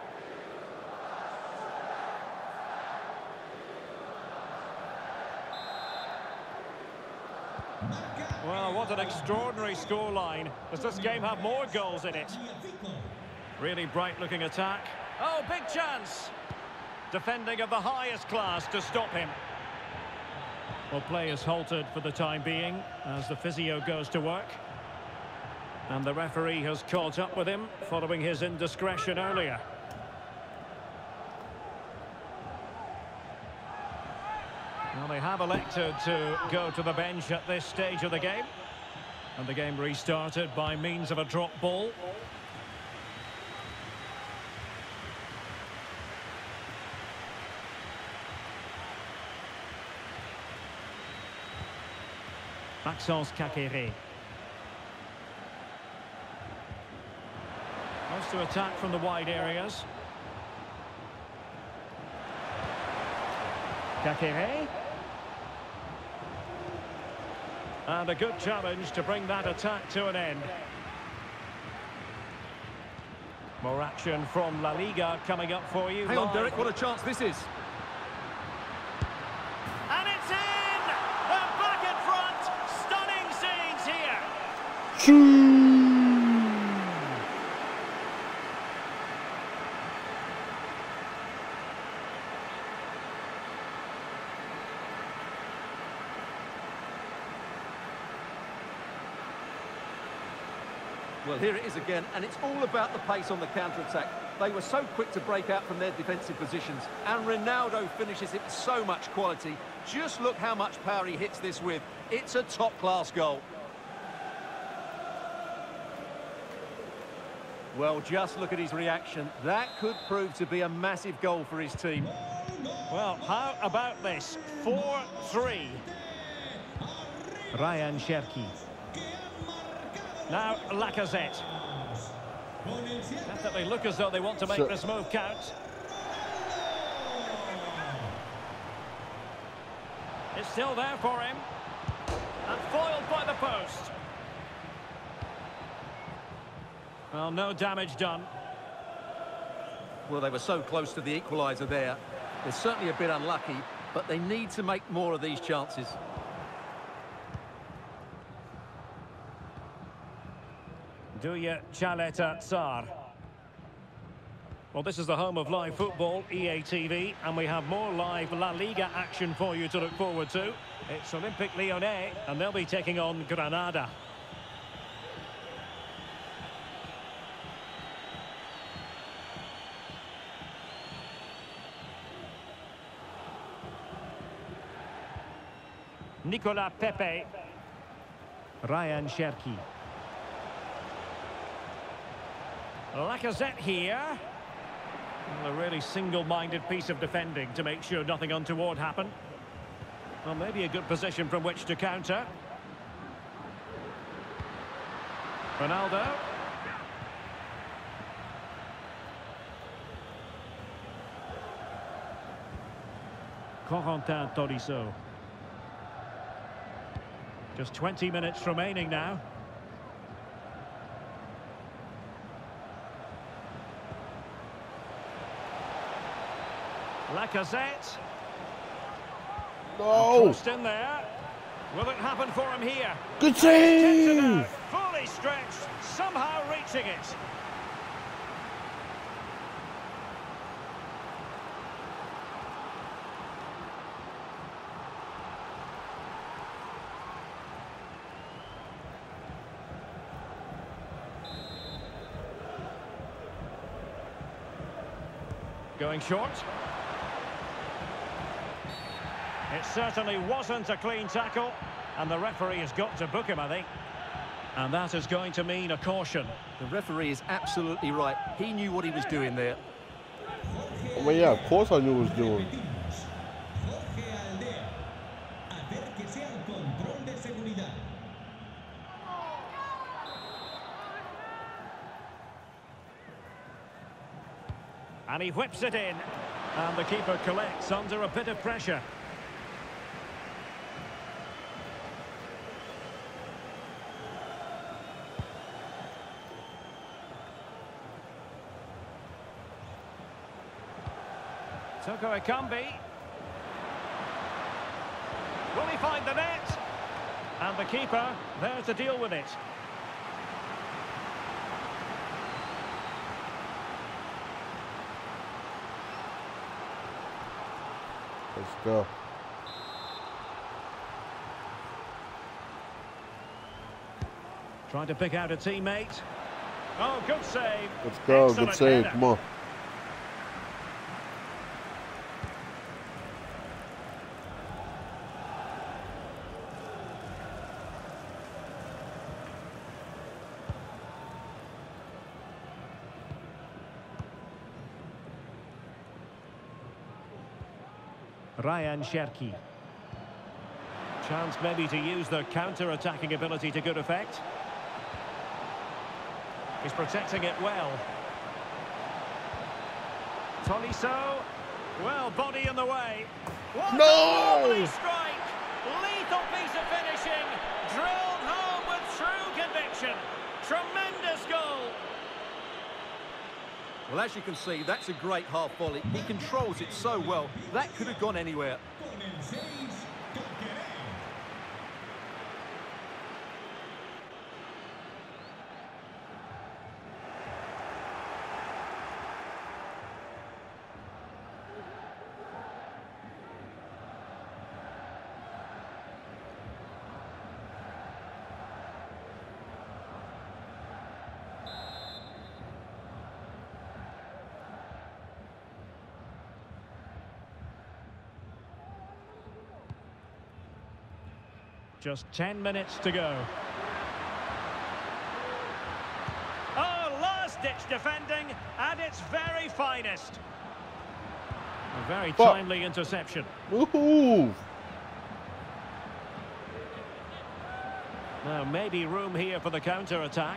Well, what an extraordinary scoreline. Does this game have more goals in it? Really bright-looking attack. Oh, big chance! Defending of the highest class to stop him. Well, play is halted for the time being as the physio goes to work. And the referee has caught up with him following his indiscretion earlier. Well, they have elected to go to the bench at this stage of the game. And the game restarted by means of a drop ball. Maxence Caqueret. Wants to attack from the wide areas. Caqueret. And a good challenge to bring that attack to an end. More action from La Liga coming up for you. Hang on, live. Derek, what a chance this is. And it's in! They're back in front! Stunning scenes here! Well, here it is again, and it's all about the pace on the counter-attack. They were so quick to break out from their defensive positions, and Ronaldo finishes it with so much quality. Just look how much power he hits this with. It's a top-class goal. Well, just look at his reaction. That could prove to be a massive goal for his team. Well, how about this? four three. Ryan Cherki. Now, Lacazette. Definitely look as though they want to make So, this move count. It's still there for him. And foiled by the post. Well, no damage done. Well, they were so close to the equaliser there. They're certainly a bit unlucky, but they need to make more of these chances. Duya Chaleta Tsar. Well, this is the home of live football, E A T V, and we have more live La Liga action for you to look forward to. It's Olympique Lyonnais, and they'll be taking on Granada. Nicolas Pepe. Ryan Cherki. Lacazette here. Well, a really single-minded piece of defending to make sure nothing untoward happened. Well, maybe a good position from which to counter. Ronaldo. Corentin Tolisso. Just twenty minutes remaining now. Lacazette. No! Crossed in there. Will it happen for him here? Good save! Fully stretched, somehow reaching it. Going short. It certainly wasn't a clean tackle, and the referee has got to book him, I think. And that is going to mean a caution. The referee is absolutely right. He knew what he was doing there. Well, yeah, of course I knew what he was doing. And he whips it in. And the keeper collects under a bit of pressure. Toko Ekambi. Will he find the net? And the keeper there to deal with it. Let's go. Trying to pick out a teammate. Oh, good save. Let's go. Excellent Good save. header. Come on. Ryan Cherki. Chance maybe to use the counter-attacking ability to good effect. He's protecting it well. Tolisso. Well, body in the way. What No! a lovely strike! Lethal piece of finishing. Drilled home with true conviction. Tremendous goal. Well, as you can see, that's a great half volley. He controls it so well. That could have gone anywhere. Just ten minutes to go. Oh, last-ditch defending at its very finest. A very But, timely interception. Woohoo! Now, maybe room here for the counter-attack.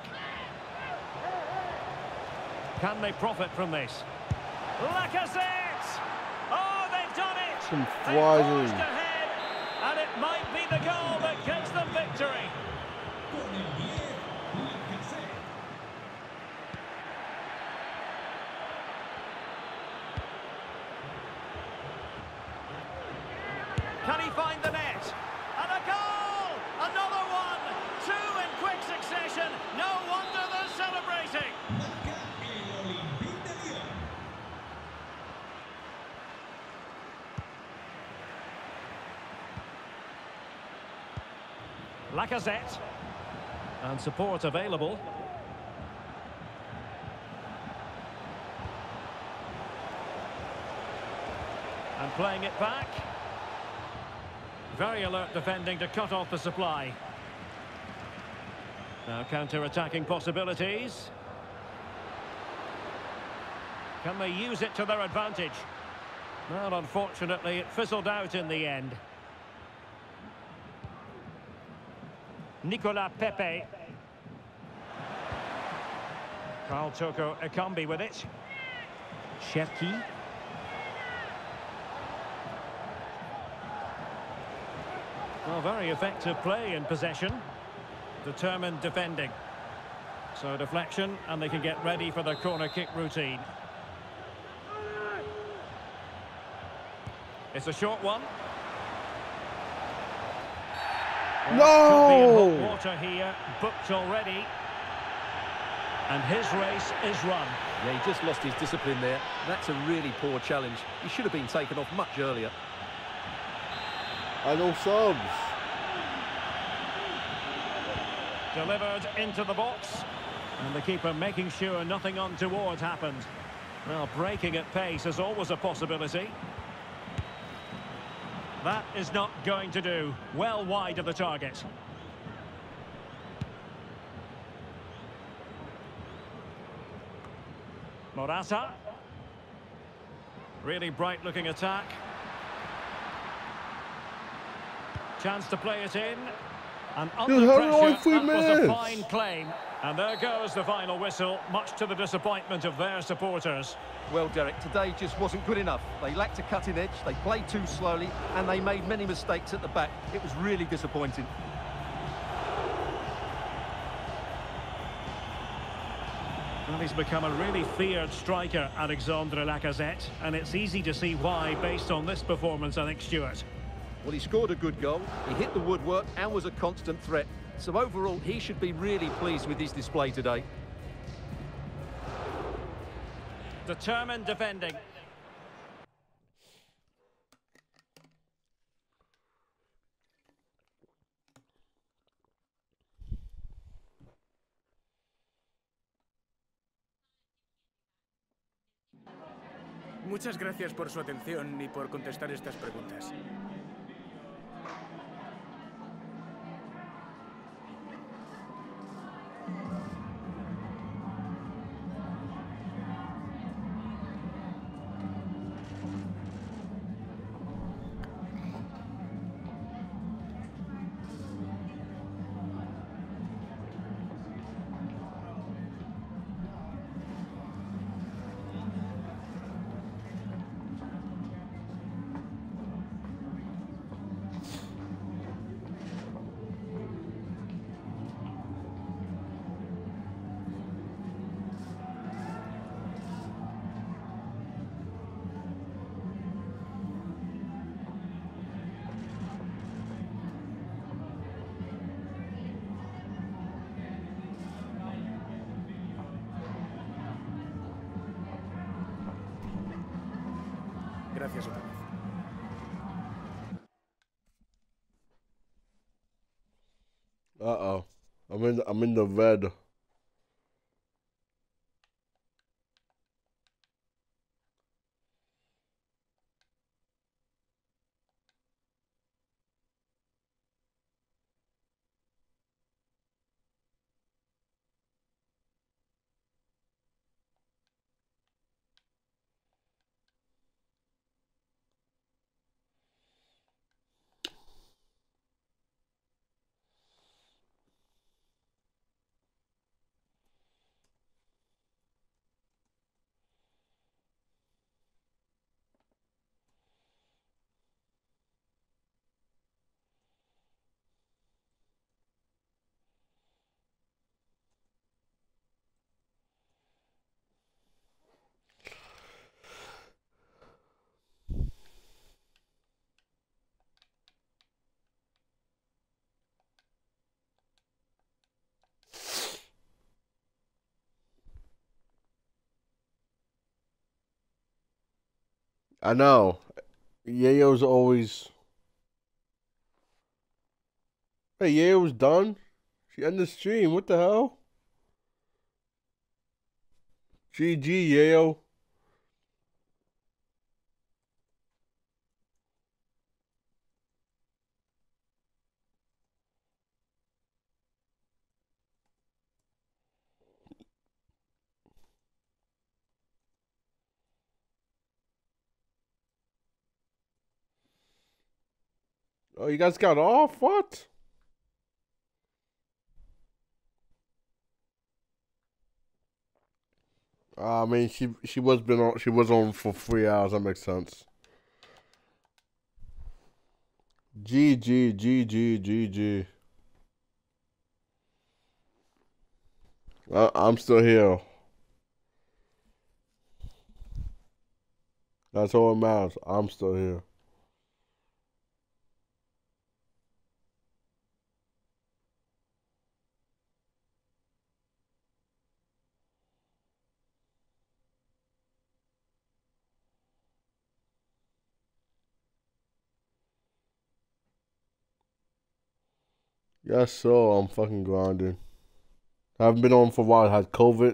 Can they profit from this? Lacazette! Oh, they've done it! Some They've flies forged in. ahead, and it might be the goal that gives them victory. Can he find the net? And a goal! Another one! Two in quick succession. No wonder they're Lacazette. And support available. And playing it back. Very alert defending to cut off the supply. Now counter-attacking possibilities. Can they use it to their advantage? Well, unfortunately, it fizzled out in the end. Nicolas Pepe. Carl Toko Ekambi with it. Cherki. Well, very effective play in possession. Determined defending. So deflection, and they can get ready for their corner kick routine. It's a short one. Well, could be in hot water here, booked already. And his race is run. Yeah, he just lost his discipline there. That's a really poor challenge. He should have been taken off much earlier. And all subs. Delivered into the box. And the keeper making sure nothing untoward happened. Well, breaking at pace is always a possibility. That is not going to do. Well wide of the target. Morata. Really bright looking attack. Chance to play it in. And under Dude, pressure, only that three was a minutes. fine claim. And there goes the final whistle, much to the disappointment of their supporters. Well, Derek, today just wasn't good enough. They lacked a cutting edge, they played too slowly, and they made many mistakes at the back. It was really disappointing. Well, he's become a really feared striker, Alexandre Lacazette, and it's easy to see why based on this performance, I think, Stuart. Well, he scored a good goal, he hit the woodwork and was a constant threat. So overall, he should be really pleased with his display today. Determined defending. Muchas gracias por su atención y por contestar estas preguntas. Gracias otra vez. Uh-oh. I'm in I'm in the red. I know. Yayo's always Hey, yeah, it was done. She ended the stream. What the hell? G G, Yale. Oh, you guys got off? What? Uh, I mean, she she was been on. She was on for three hours. That makes sense. G G G G G G. I, I'm still here. That's all that matters. I'm still here. Yes, so I'm fucking grinding. I haven't been on for a while. I had COVID.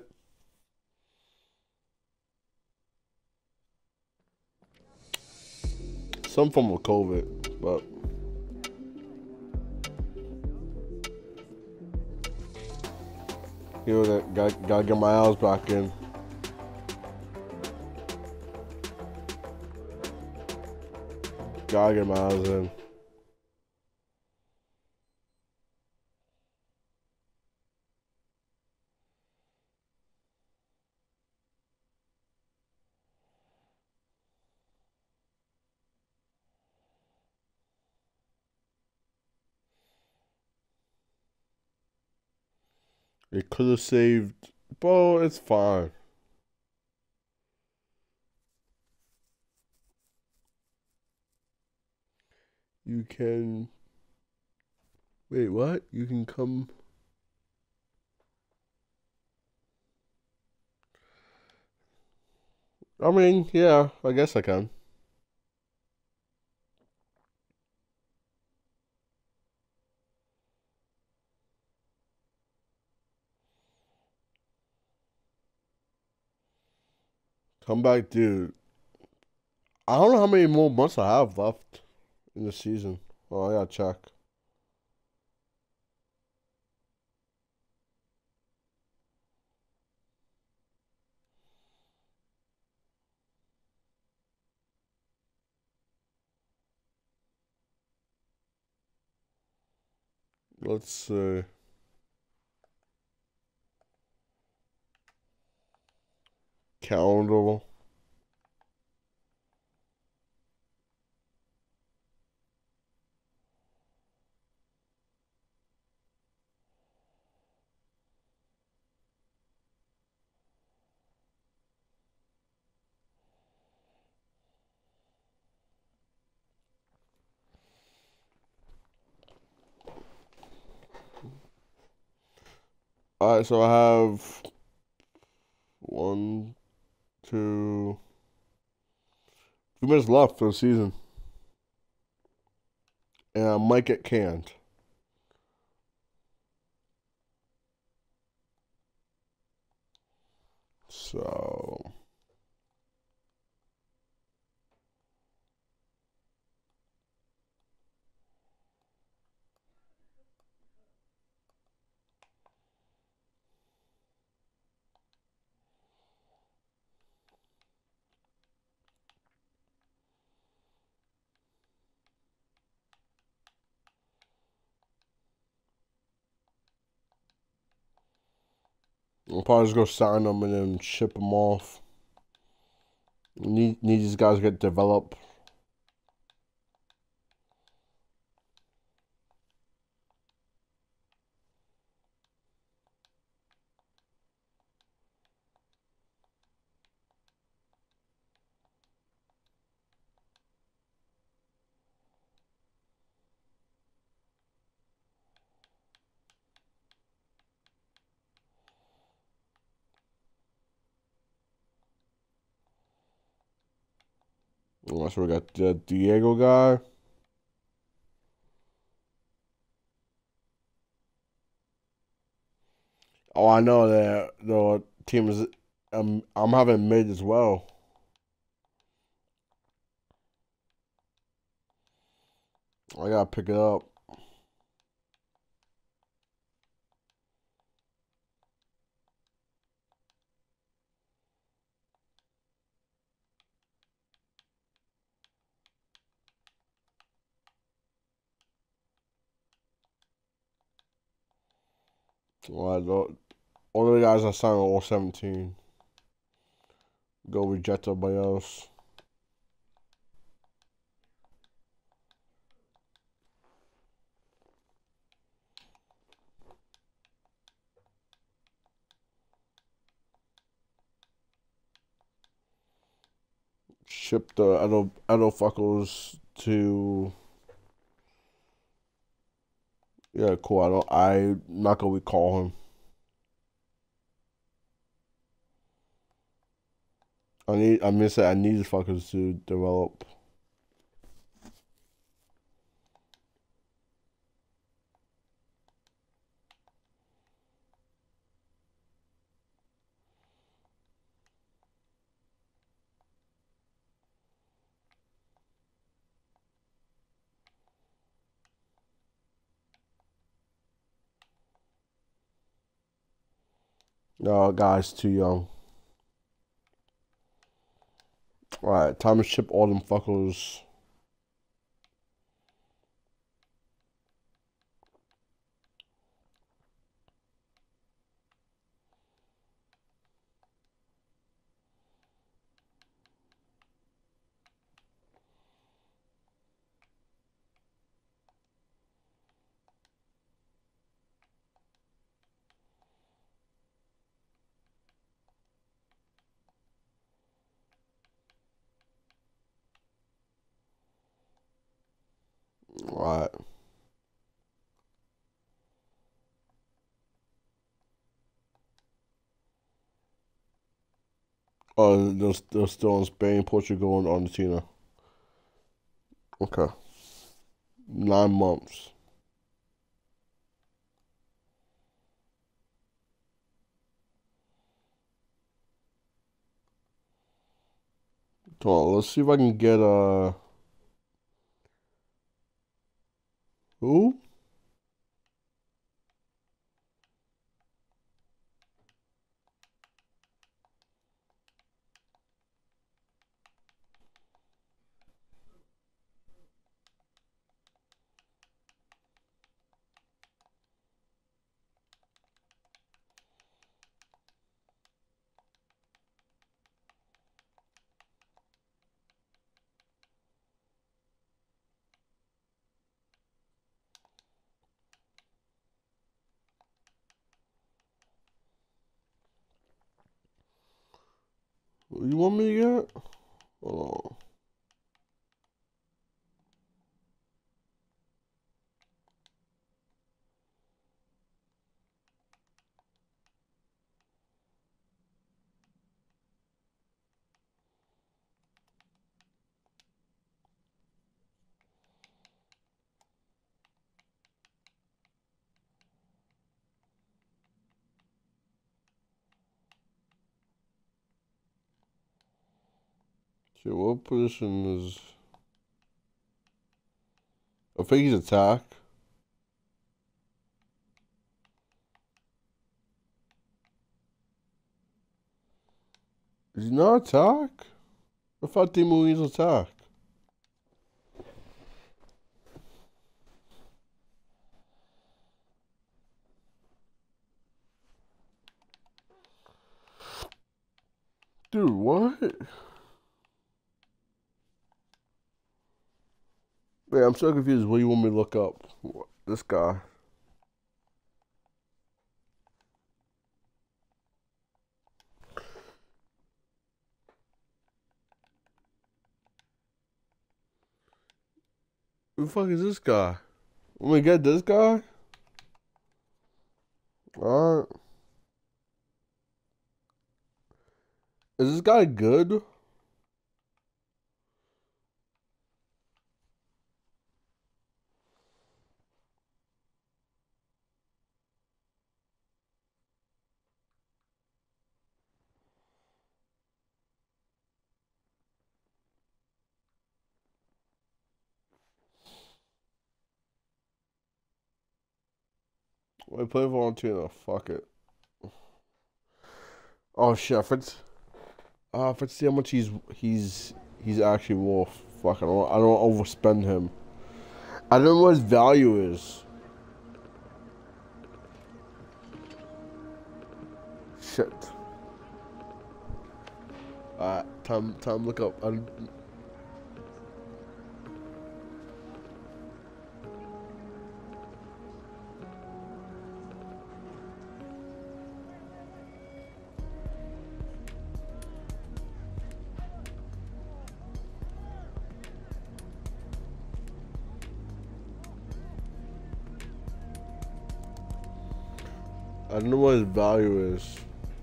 Some form of COVID, but you know that got gotta get my hours back in. Gotta get my hours in. It could have saved, bro. It's fine. You can. Wait, what? You can come. I mean, yeah, I guess I can. Come back, dude. I don't know how many more months I have left in the season. Oh, I gotta check. Let's see. Calendar. Alright, so I have one, two, two minutes left for the season. And I might get canned. So. I'll probably just go sign them and then ship them off. Need need these guys to get developed. So we got the Diego guy. Oh, I know that the team is. Um, I'm having mid as well. I gotta pick it up. Well, the, all the guys I signed are all seventeen. Go reject everybody else. Ship the Edo, Edo fuckers to. Yeah, cool. I don't. I'm not gonna recall him. I need. I miss it. I need these fuckers to develop. No, guys, too young. All right, time to ship all them fuckers. All right. Oh, they're, they're still in Spain, Portugal, and Argentina. Okay. Nine months. Come on, let's see if I can get uh who? Who you want me to get? Hold on. Shit, what position is? I think he's attack. Is he not attack? I thought Timo was attack. Dude, what? Wait, I'm so confused. What do you want me to look up? This guy. Who the fuck is this guy? Want me to get this guy? Alright. Is this guy good? We play Valentino. Fuck it. Oh shit! If it's, uh, if it's see how much he's he's he's actually worth. Fuck it. I don't I don't overspend him. I don't know what his value is. Shit. Alright, time time look up. I'm, I don't know what his value is.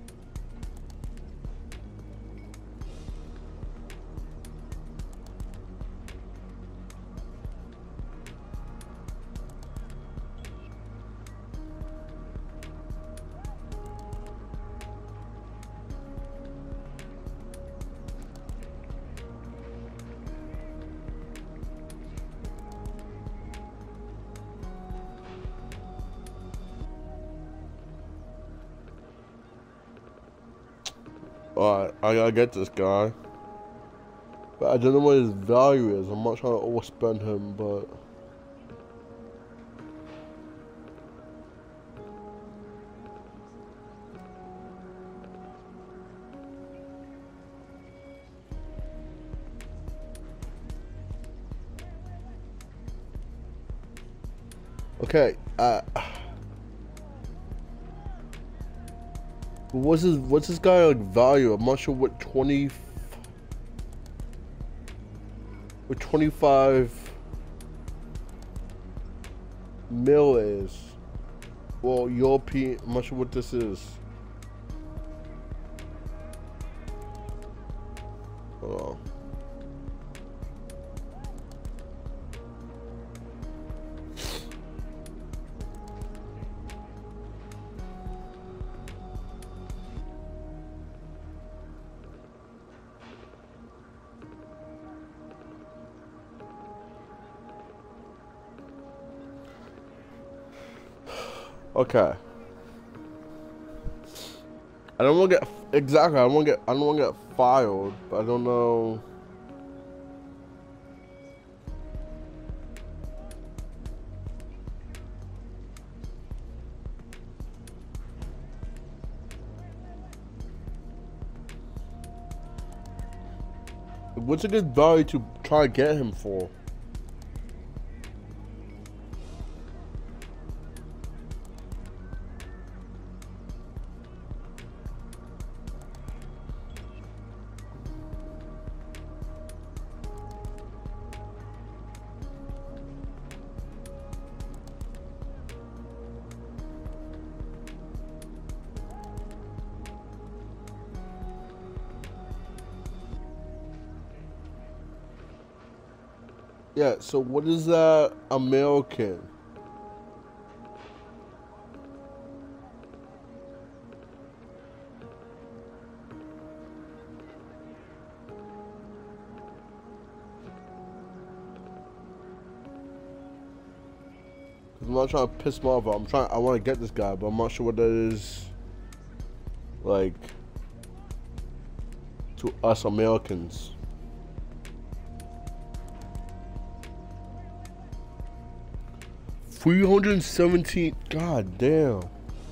Alright, I gotta get this guy. But I don't know what his value is. I'm not trying to overspend him, but... Okay, uh... What's his what's this guy like value? I'm not sure what twenty what twenty-five mil is. Well, European. I'm not sure what this is. Hold on. Okay. I don't want to get exactly. I don't want to get. I don't want to get filed, but I don't know. What's a good value to try to get him for? Yeah, so what is that American? I'm not trying to piss him off. I'm trying. I want to get this guy, but I'm not sure what that is. Like to us Americans. three hundred seventeen. God damn.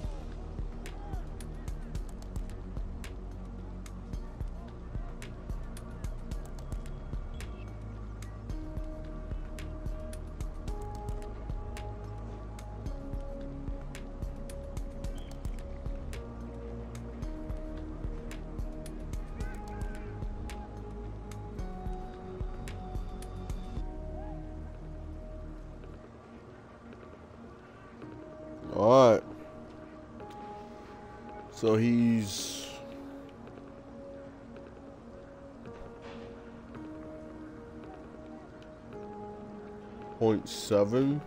Alright. So he's point seven.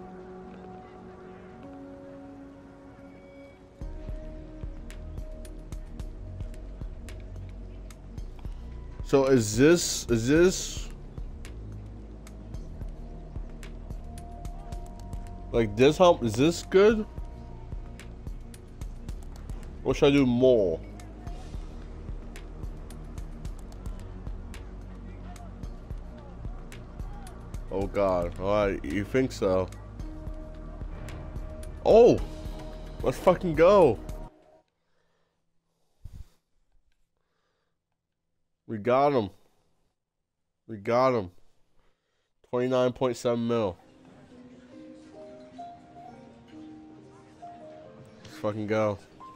So is this is this like this? How is this good? What should I do more? Oh God! All right, you think so? Oh, let's fucking go. We got him. We got him. twenty-nine point seven mil. Let's fucking go.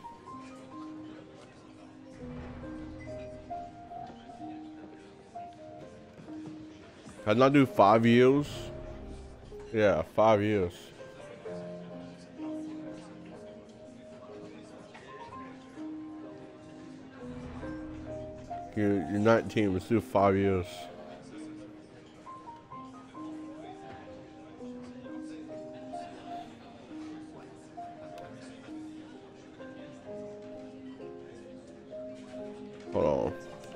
Can I do five years? Yeah, five years. You're, you're nineteen, let's do five years. Hold on.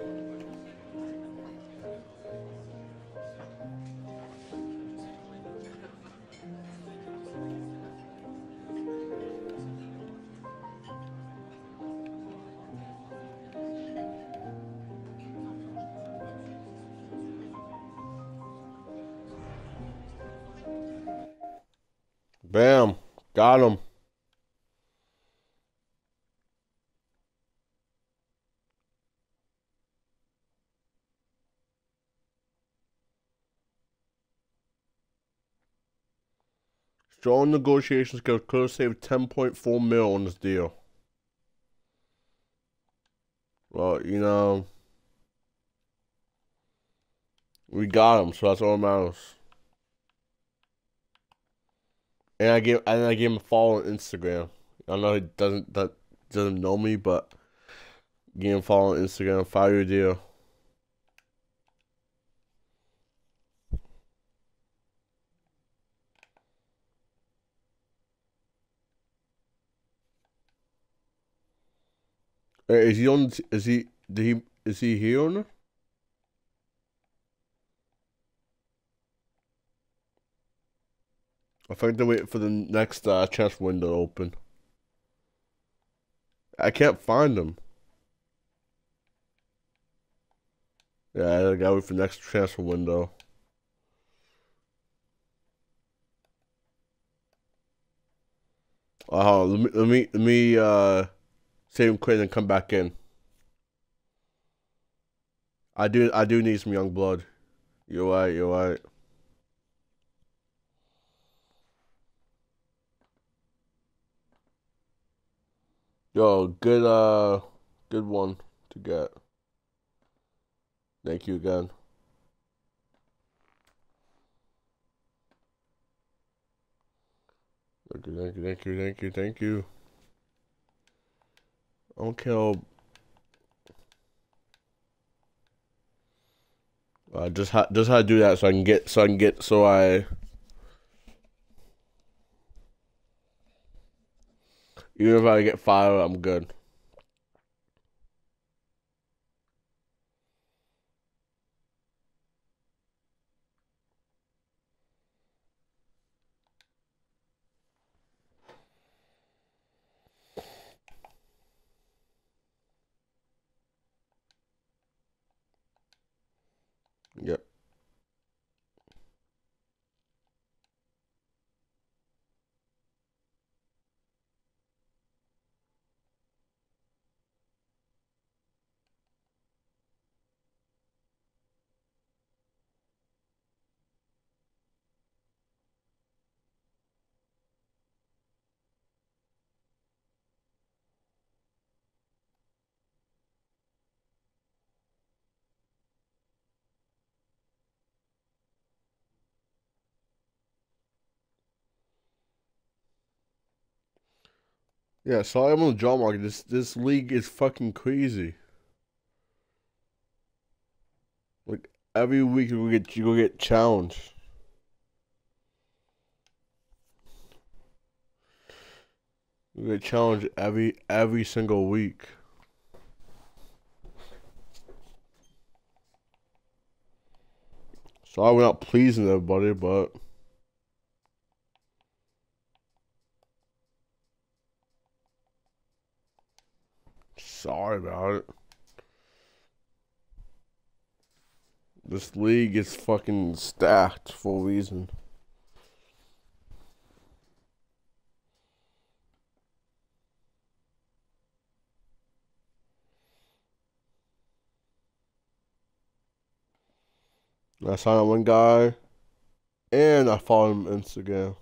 Bam. Got him. Strong negotiation skills could have saved ten point four mil on this deal. Well, you know, we got him, so that's all that matters. And I gave and I gave him a follow on Instagram. I know he doesn't that doesn't know me, but gave him a follow on Instagram. Five year deal. Hey, is he on? Is he? Did he? Is he here on? I think they're waiting for the next uh, transfer window to open. I can't find him. Yeah, I gotta wait for the next transfer window. Uh, let me let me let me uh save him quick and come back in. I do I do need some young blood. You're right. You're right. Yo, good uh good one to get. Thank you again. Thank you, thank you, thank you, thank you, thank you. Okay. Uh, just how just how to do that so I can get so I can get so I even if I get fired, I'm good. Yep. Yeah, sorry I'm on the job market. This this league is fucking crazy. Like every week you go get you go get challenged. You get challenged every every single week. Sorry we're not pleasing everybody, but sorry about it. This league is fucking stacked for a reason. I signed one guy, and I followed him on Instagram.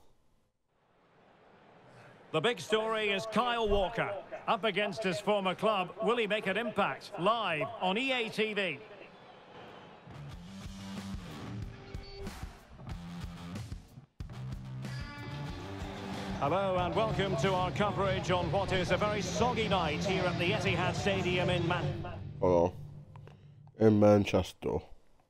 The big story is Kyle Walker. Up against his former club, will he make an impact? Live on E A T V. Hello and welcome to our coverage on what is a very soggy night here at the Etihad Stadium in Man. Hold on. In Manchester.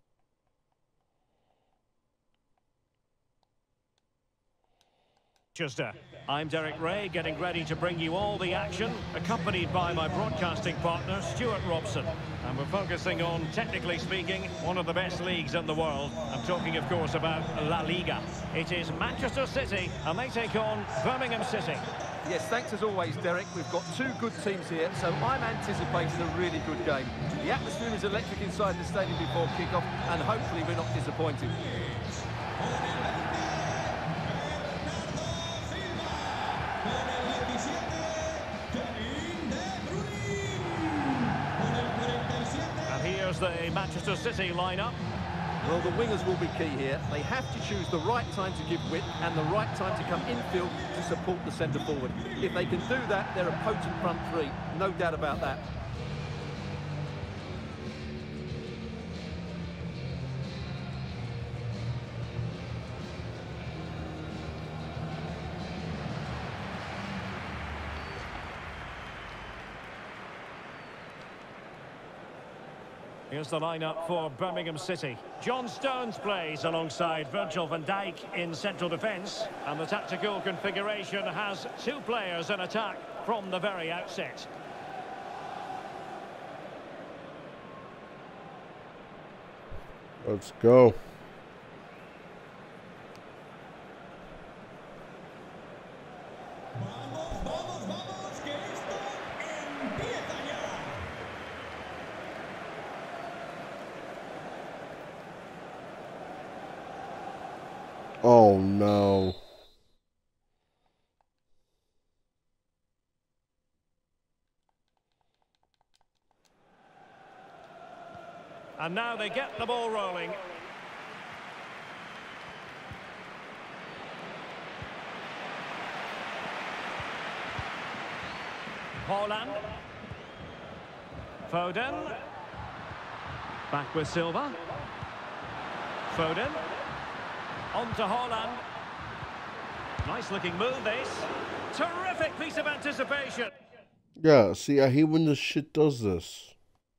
Manchester. I'm Derek Ray, getting ready to bring you all the action, accompanied by my broadcasting partner, Stuart Robson. And we're focusing on, technically speaking, one of the best leagues in the world. I'm talking, of course, about La Liga. It is Manchester City, and they take on Birmingham City. Yes, thanks as always, Derek. We've got two good teams here, so I'm anticipating a really good game. The atmosphere is electric inside the stadium before kick-off, and hopefully we're not disappointed. Here's the Manchester City lineup. Well, the wingers will be key here. They have to choose the right time to give width and the right time to come infield to support the centre forward. If they can do that, they're a potent front three. No doubt about that. Here's the lineup for Birmingham City. John Stones plays alongside Virgil van Dijk in central defence. And the tactical configuration has two players in attack from the very outset. Let's go. Oh no. And now they get the ball rolling. Haaland. Foden. Back with Silva. Foden. On to Haaland. Nice looking move this. Terrific piece of anticipation. Yeah, see, I hate when this shit does this.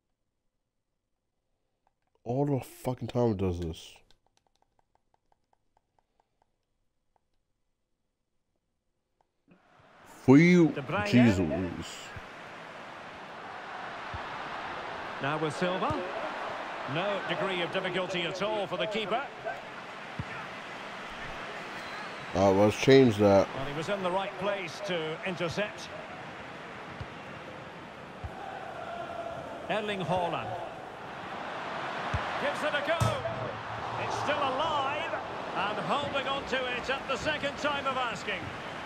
All the fucking time it does this. For you, Jesus. Now with Silva. No degree of difficulty at all for the keeper. Uh, let's change that. Well, he was in the right place to intercept. Erling Haaland. Gives it a go. It's still alive and holding on to it at the second time of asking.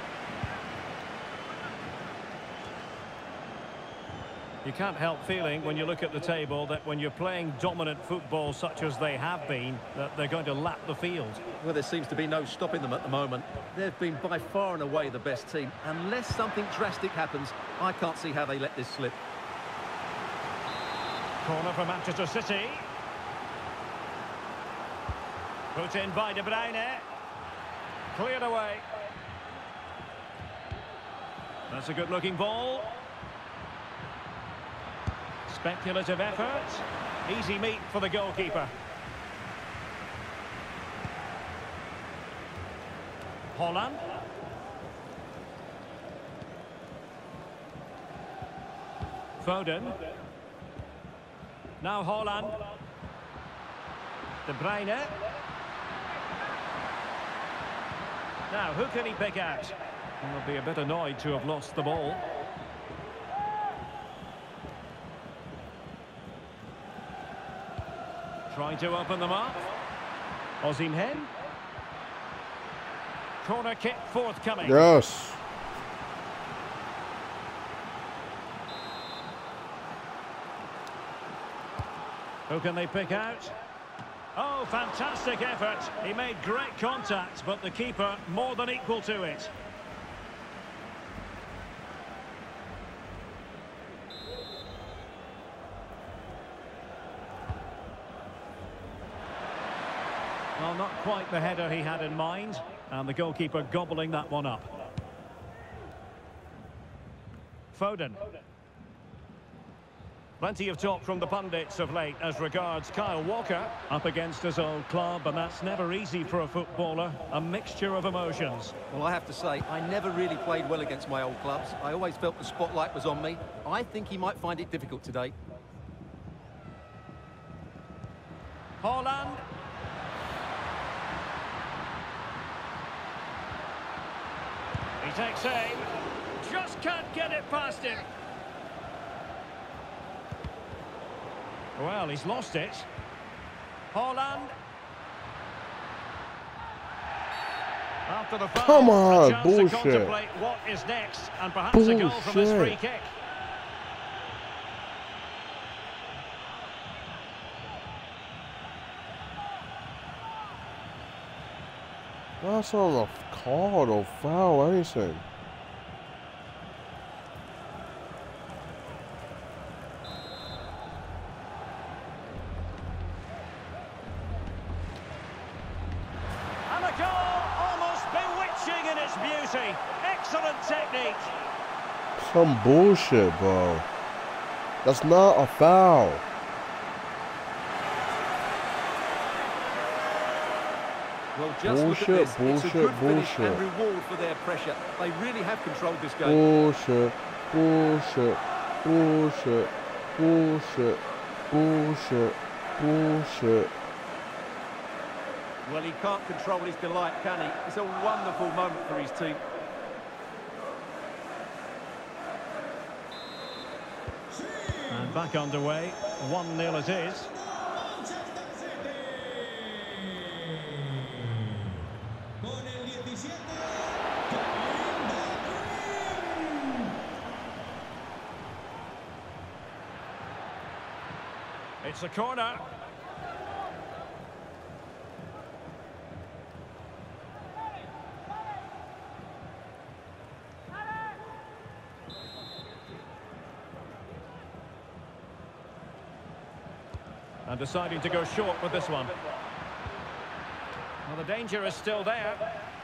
You can't help feeling when you look at the table that when you're playing dominant football such as they have been, that they're going to lap the field. Well, there seems to be no stopping them at the moment. They've been by far and away the best team. Unless something drastic happens, I can't see how they let this slip. Corner for Manchester City. Put in by De Bruyne. Cleared away. That's a good-looking ball. Speculative effort. Easy meat for the goalkeeper. Haaland. Foden. Now Haaland. De Bruyne. Now, who can he pick out? He'll be a bit annoyed to have lost the ball. Trying to open them up. Osimhen. Corner kick forthcoming. Yes. Who can they pick out? Oh, fantastic effort. He made great contact, but the keeper more than equal to it. Well, not quite the header he had in mind, and the goalkeeper gobbling that one up. Foden. Plenty of talk from the pundits of late as regards Kyle Walker up against his old club, and that's never easy for a footballer, a mixture of emotions. Well, I have to say, I never really played well against my old clubs. I always felt the spotlight was on me. I think he might find it difficult today. Haaland. He takes aim. Just can't get it past him. Well, he's lost it. Haaland. After the foul, Come on, a chance bullshit. to contemplate what is next, and perhaps a goal from his Bullshit. free kick. That's not a card or foul, anything. And a goal almost bewitching in its beauty. Excellent technique. Some bullshit, bro. That's not a foul. Well, just Bullshit, look at this. It's a bullshit, good finish bullshit. and reward for their pressure. They really have controlled this game. Bullshit, bullshit, bullshit, bullshit, bullshit, bullshit. Well, he can't control his delight, can he? It's a wonderful moment for his team. And back underway. one nil it is. It's a corner. And deciding to go short with this one. Well, the danger is still there.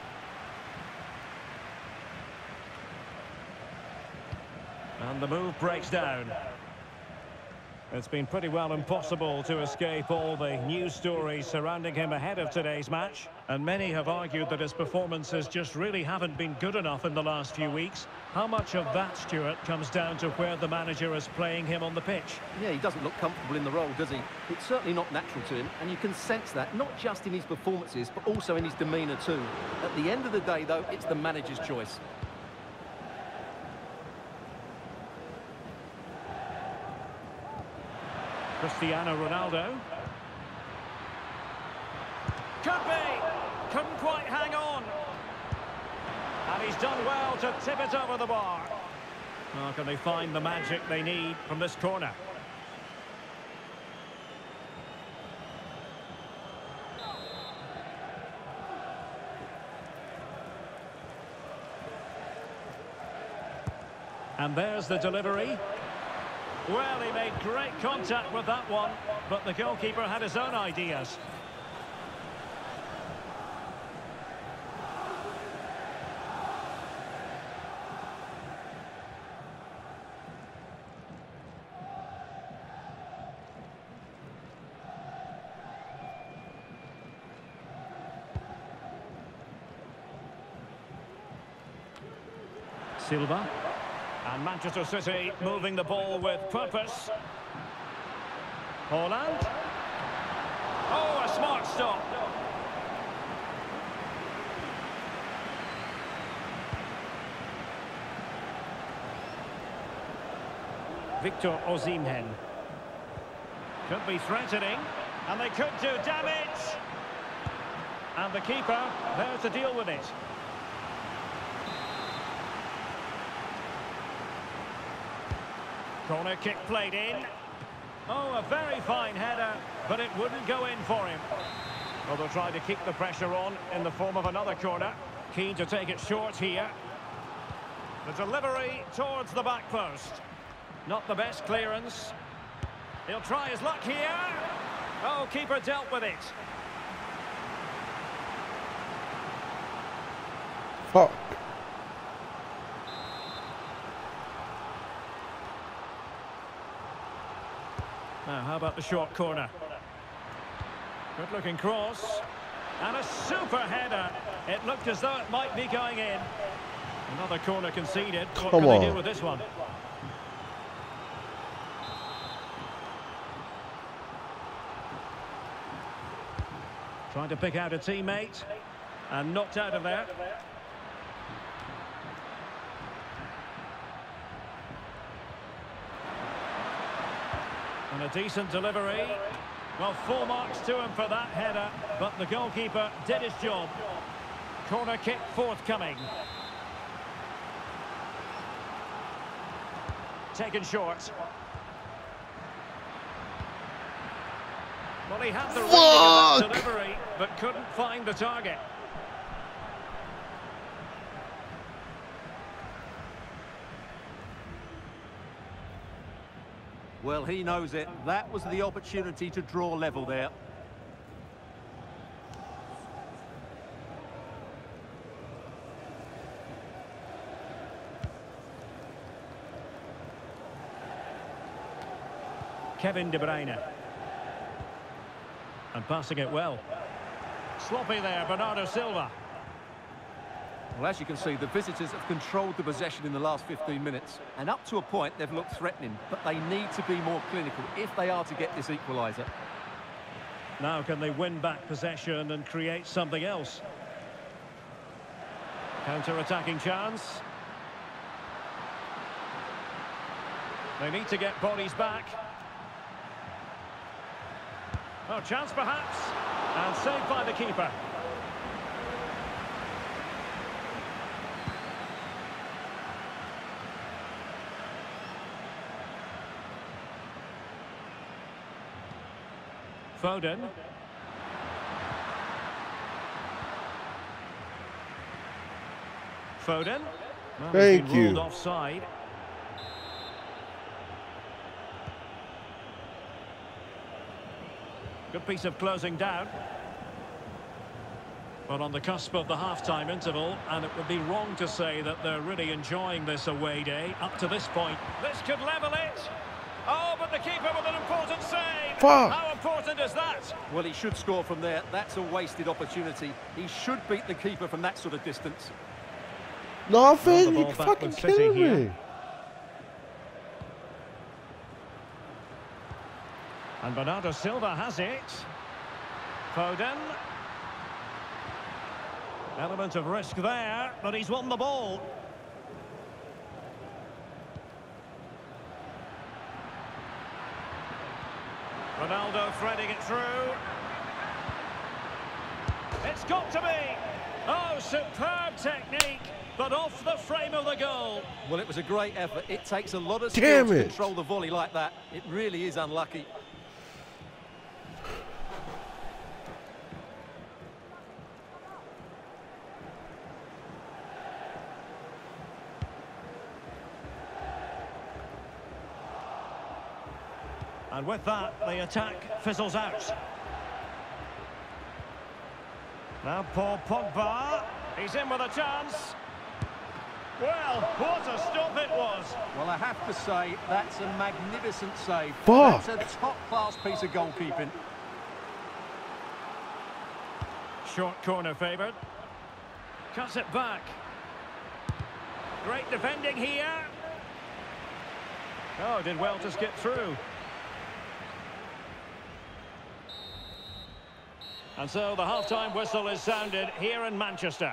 And the move breaks down. It's been pretty well impossible to escape all the news stories surrounding him ahead of today's match. And many have argued that his performances just really haven't been good enough in the last few weeks. How much of that, Stuart, comes down to where the manager is playing him on the pitch? Yeah, he doesn't look comfortable in the role, does he? It's certainly not natural to him, and you can sense that, not just in his performances, but also in his demeanour too. At the end of the day, though, it's the manager's choice. Cristiano Ronaldo. Could be! Couldn't quite hang on. And he's done well to tip it over the bar. Oh, can they find the magic they need from this corner? And there's the delivery. Well, he made great contact with that one, but the goalkeeper had his own ideas. Silva. And Manchester City moving the ball with purpose. Haaland. Oh, a smart stop. Victor Osimhen. Could be threatening. And they could do damage. And the keeper there to deal with it. Corner kick played in. Oh, a very fine header, but it wouldn't go in for him. Well, they'll try to keep the pressure on in the form of another corner. Keen to take it short here. The delivery towards the back post. Not the best clearance. He'll try his luck here. Oh, keeper dealt with it. Fuck. Now, how about the short corner? Good looking cross. And a super header. It looked as though it might be going in. Another corner conceded. What Come can on. they do with this one? Trying to pick out a teammate. And knocked out of there. And a decent delivery. Well, full marks to him for that header, but the goalkeeper did his job. Corner kick forthcoming. Taken short. Well, he had the reading of that delivery, but couldn't find the target. Well, he knows it. That was the opportunity to draw level there. Kevin De Bruyne. And passing it well. Sloppy there, Bernardo Silva. Well, as you can see, the visitors have controlled the possession in the last fifteen minutes. And up to a point, they've looked threatening. But they need to be more clinical if they are to get this equaliser. Now can they win back possession and create something else? Counter-attacking chance. They need to get bodies back. Oh, chance perhaps. And saved by the keeper. Foden. Foden. Well, Thank he's been ruled you. offside. Good piece of closing down. But on the cusp of the half-time interval, and it would be wrong to say that they're really enjoying this away day up to this point. This could level it. Oh, but the keeper with an important save. Fuck. How important is that? Well, he should score from there. That's a wasted opportunity. He should beat the keeper from that sort of distance. Nothing. ball You back fucking with City kidding here. me? And Bernardo Silva has it. Foden. Element of risk there, but he's won the ball. Ronaldo threading it through. It's got to be. Oh, superb technique, but off the frame of the goal. Well, it was a great effort. It takes a lot of Damn skill to it. control the volley like that. It really is unlucky. And with that, the attack fizzles out. Now Paul Pogba. He's in with a chance. Well, what a stop it was. Well, I have to say, that's a magnificent save. Fuck. That's a top-class piece of goalkeeping. Short corner favoured. Cuts it back. Great defending here. Oh, did well to skip through. And so the half-time whistle is sounded here in Manchester.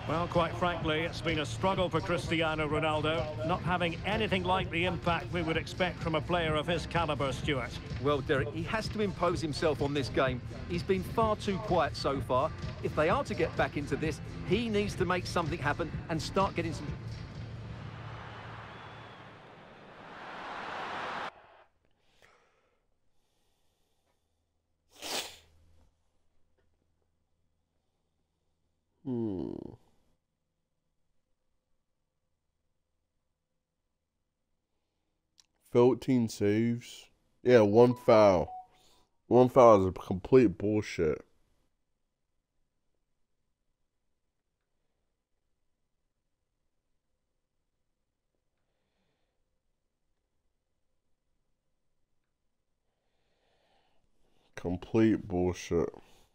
Well, quite frankly, it's been a struggle for Cristiano Ronaldo, not having anything like the impact we would expect from a player of his calibre, Stuart. Well, Derek, he has to impose himself on this game. He's been far too quiet so far. If they are to get back into this, he needs to make something happen and start getting some... Hmm. fourteen saves. Yeah, one foul. One foul is a complete bullshit. Complete bullshit.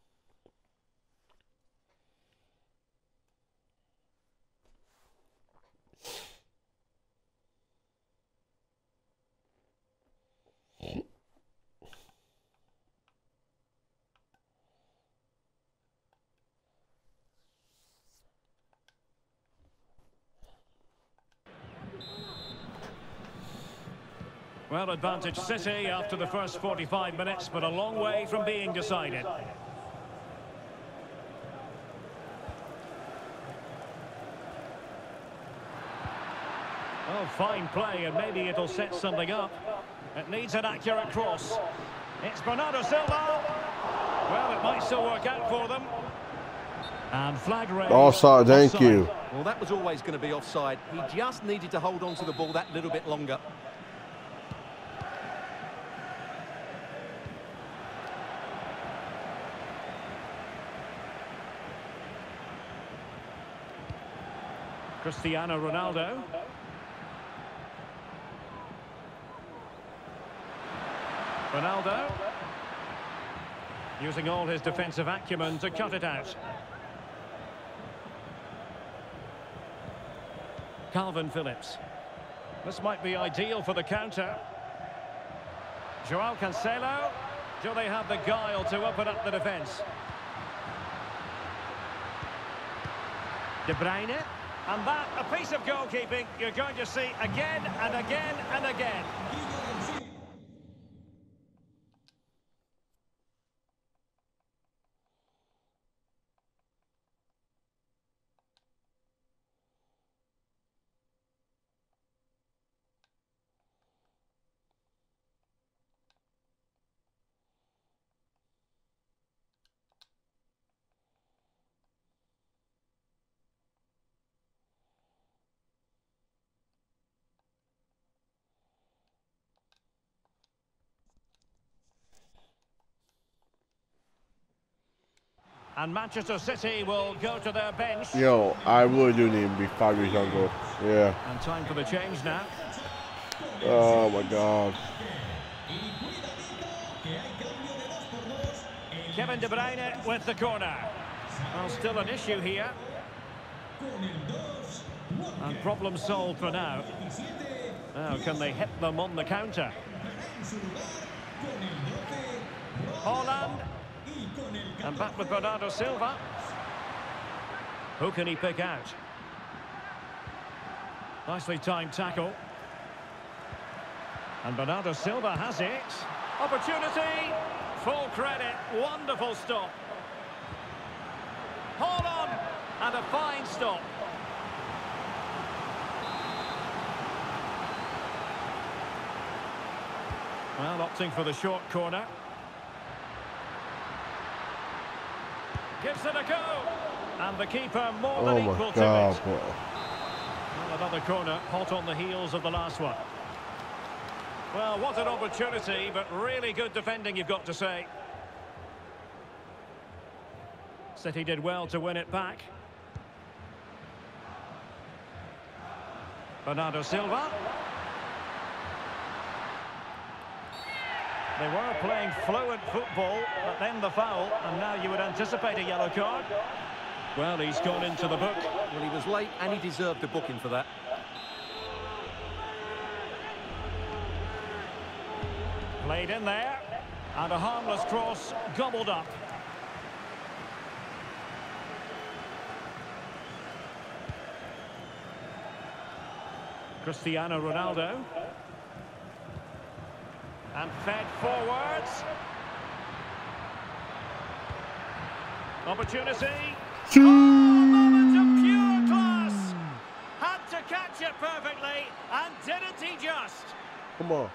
Well, advantage City after the first forty-five minutes, but a long way from being decided. Oh, fine play, and maybe it'll set something up. It needs an accurate cross. It's Bernardo Silva. Well, it might still work out for them. And flag raised. Offside, thank you. Well, that was always going to be offside. He just needed to hold on to the ball that little bit longer. Cristiano Ronaldo. Ronaldo. Using all his defensive acumen to cut it out. Calvin Phillips. This might be ideal for the counter. Joao Cancelo. Do they have the guile to open up the defence? De Bruyne. And that, a piece of goalkeeping you're going to see again and again and again. And Manchester City will go to their bench. Yo, I really do need to be five years younger. Yeah. And time for the change now. Oh my God. Kevin De Bruyne with the corner. Well, still an issue here. And problem solved for now. Now, can they hit them on the counter? Haaland. And back with Bernardo Silva. Who can he pick out? Nicely timed tackle. And Bernardo Silva has it. Opportunity. Full credit. Wonderful stop. Haaland. And a fine stop. Well, opting for the short corner. Gives it a go. And the keeper more than Oh equal my to God. it. Well, another corner, hot on the heels of the last one. Well, what an opportunity, but really good defending, you've got to say. City did well to win it back. Bernardo Silva. They were playing fluent football, but then the foul, and now you would anticipate a yellow card. Well, he's gone into the book. Well, he was late and he deserved a booking for that. Played in there, and a harmless cross gobbled up. Cristiano Ronaldo. And fed forwards. Opportunity. Oh, moment of pure class. Had to catch it perfectly, and didn't he just? Come on.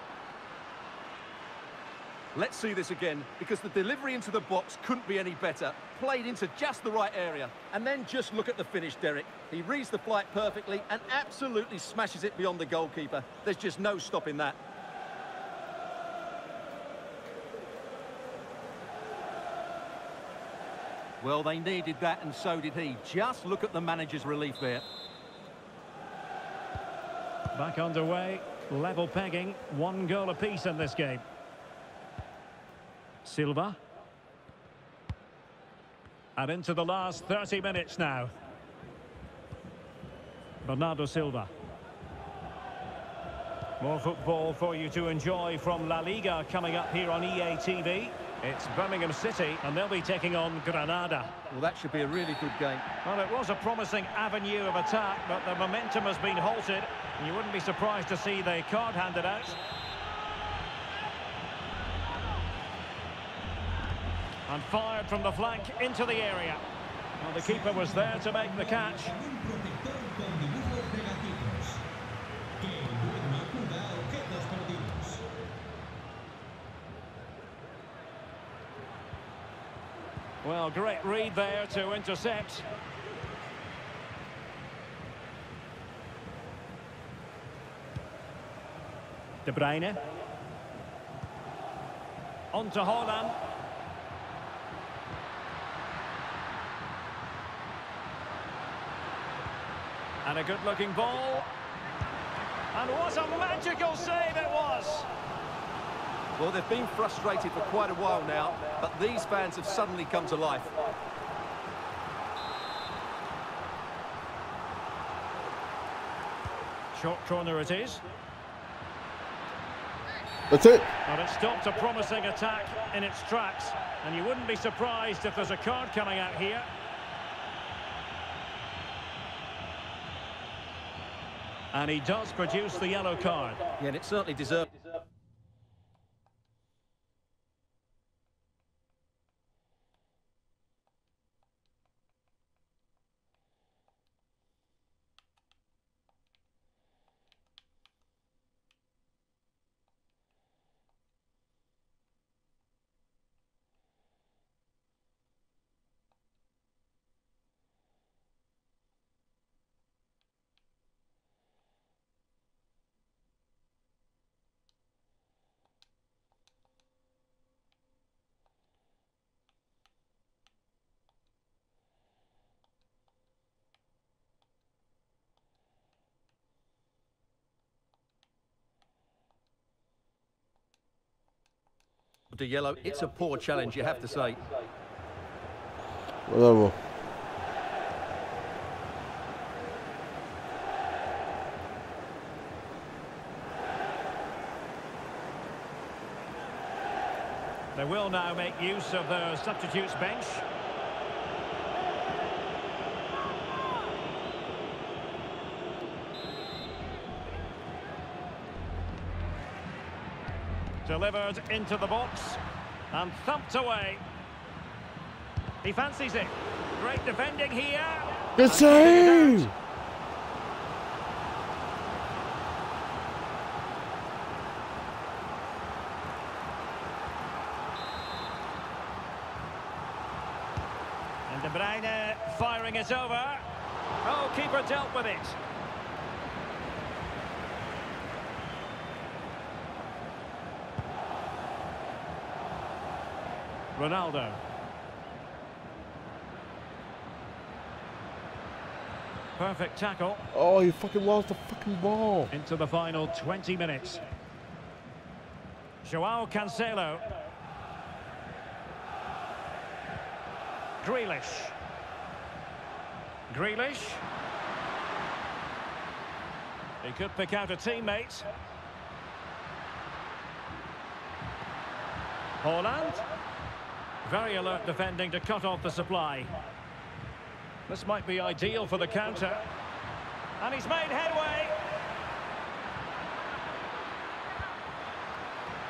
Let's see this again, because the delivery into the box couldn't be any better. Played into just the right area. And then just look at the finish, Derek. He reads the flight perfectly and absolutely smashes it beyond the goalkeeper. There's just no stopping that. Well, they needed that, and so did he. Just look at the manager's relief there. Back underway, level pegging, one goal apiece in this game. Silva. And into the last thirty minutes now. Bernardo Silva. More football for you to enjoy from La Liga coming up here on E A T V. It's Birmingham City, and they'll be taking on Granada. Well, that should be a really good game. Well, it was a promising avenue of attack, but the momentum has been halted. And you wouldn't be surprised to see the card handed out. And fired from the flank into the area. Well, the keeper was there to make the catch. Well, great read there to intercept. De Bruyne. On to Haaland. And a good-looking ball. And what a magical save it was! Well, they've been frustrated for quite a while now, but these fans have suddenly come to life. Short corner it is. That's it. But it stopped a promising attack in its tracks. And you wouldn't be surprised if there's a card coming out here. And he does produce the yellow card. Yeah, and it certainly deserved. To yellow, it's a poor challenge, you have to say. Whatever. They will now make use of the substitutes bench. Delivered into the box and thumped away. He fancies it. Great defending here. Good save! And De Bruyne firing it over. Oh, keeper dealt with it. Ronaldo. Perfect tackle. Oh, he fucking lost the fucking ball. Into the final twenty minutes. Joao Cancelo. Grealish. Grealish. He could pick out a teammate. Haaland. Very alert defending to cut off the supply. This might be ideal for the counter. And he's made headway.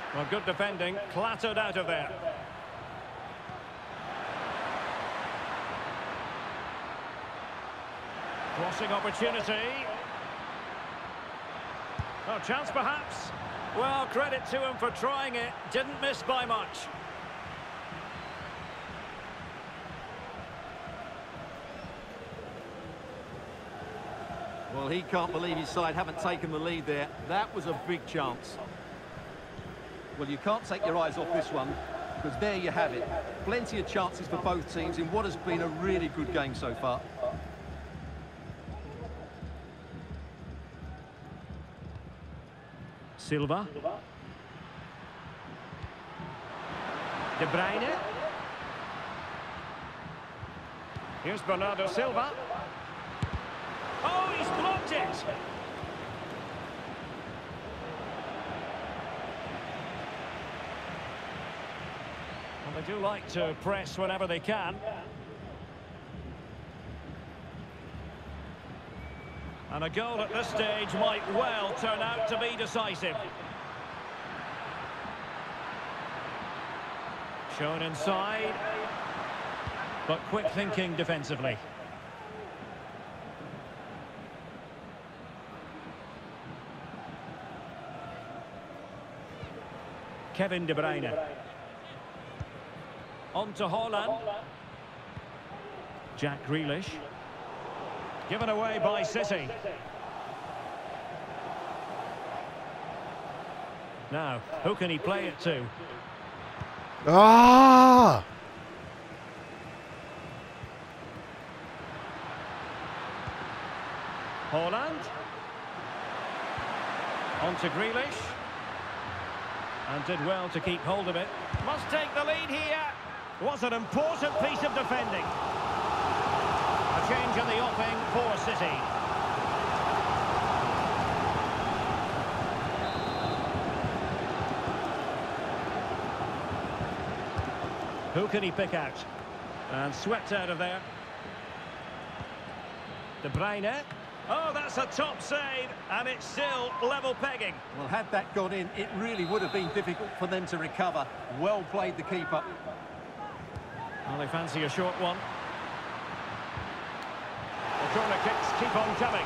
Well, good defending, clattered out of there. Crossing opportunity. Oh, chance perhaps. Well, credit to him for trying it. Didn't miss by much. Well, he can't believe his side haven't taken the lead there. That was a big chance. Well, you can't take your eyes off this one, because there you have it. Plenty of chances for both teams in what has been a really good game so far. Silva. De Bruyne. Here's Bernardo Silva. Oh, he's blocked it! Well, they do like to press whenever they can. And a goal at this stage might well turn out to be decisive. Shown inside, but quick thinking defensively. Kevin De Bruyne. On to Haaland. Jack Grealish. Given away by City. Now, who can he play it to? Ah! Haaland. On to Grealish. And did well to keep hold of it. Must take the lead here. Was an important piece of defending. A change in the offing for City. Who can he pick out? And swept out of there. De Bruyne. Oh, that's a top save, and it's still level pegging. Well, had that gone in, it really would have been difficult for them to recover. Well played, the keeper. Well, they fancy a short one. The corner kicks keep on coming.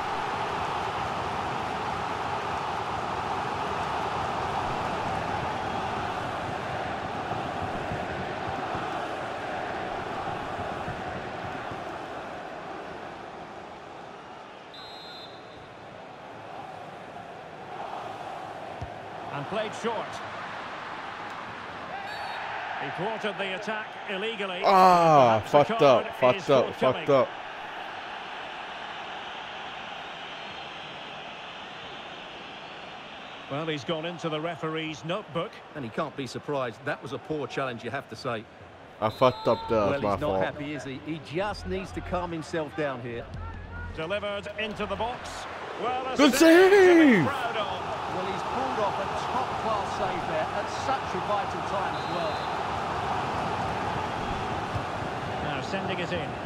And played short. He thwarted the attack illegally. Ah, Perhaps fucked the up, card fucked is up, forthcoming. fucked up. Well, he's gone into the referee's notebook. And he can't be surprised. That was a poor challenge, you have to say. I fucked up there. Well, That's he's my not fault. happy, is he? He just needs to calm himself down here. Delivered into the box. Well, a Good save to be save! proud of. Well, he's pulled off a top-class save there at such a vital time as well. Now sending it in.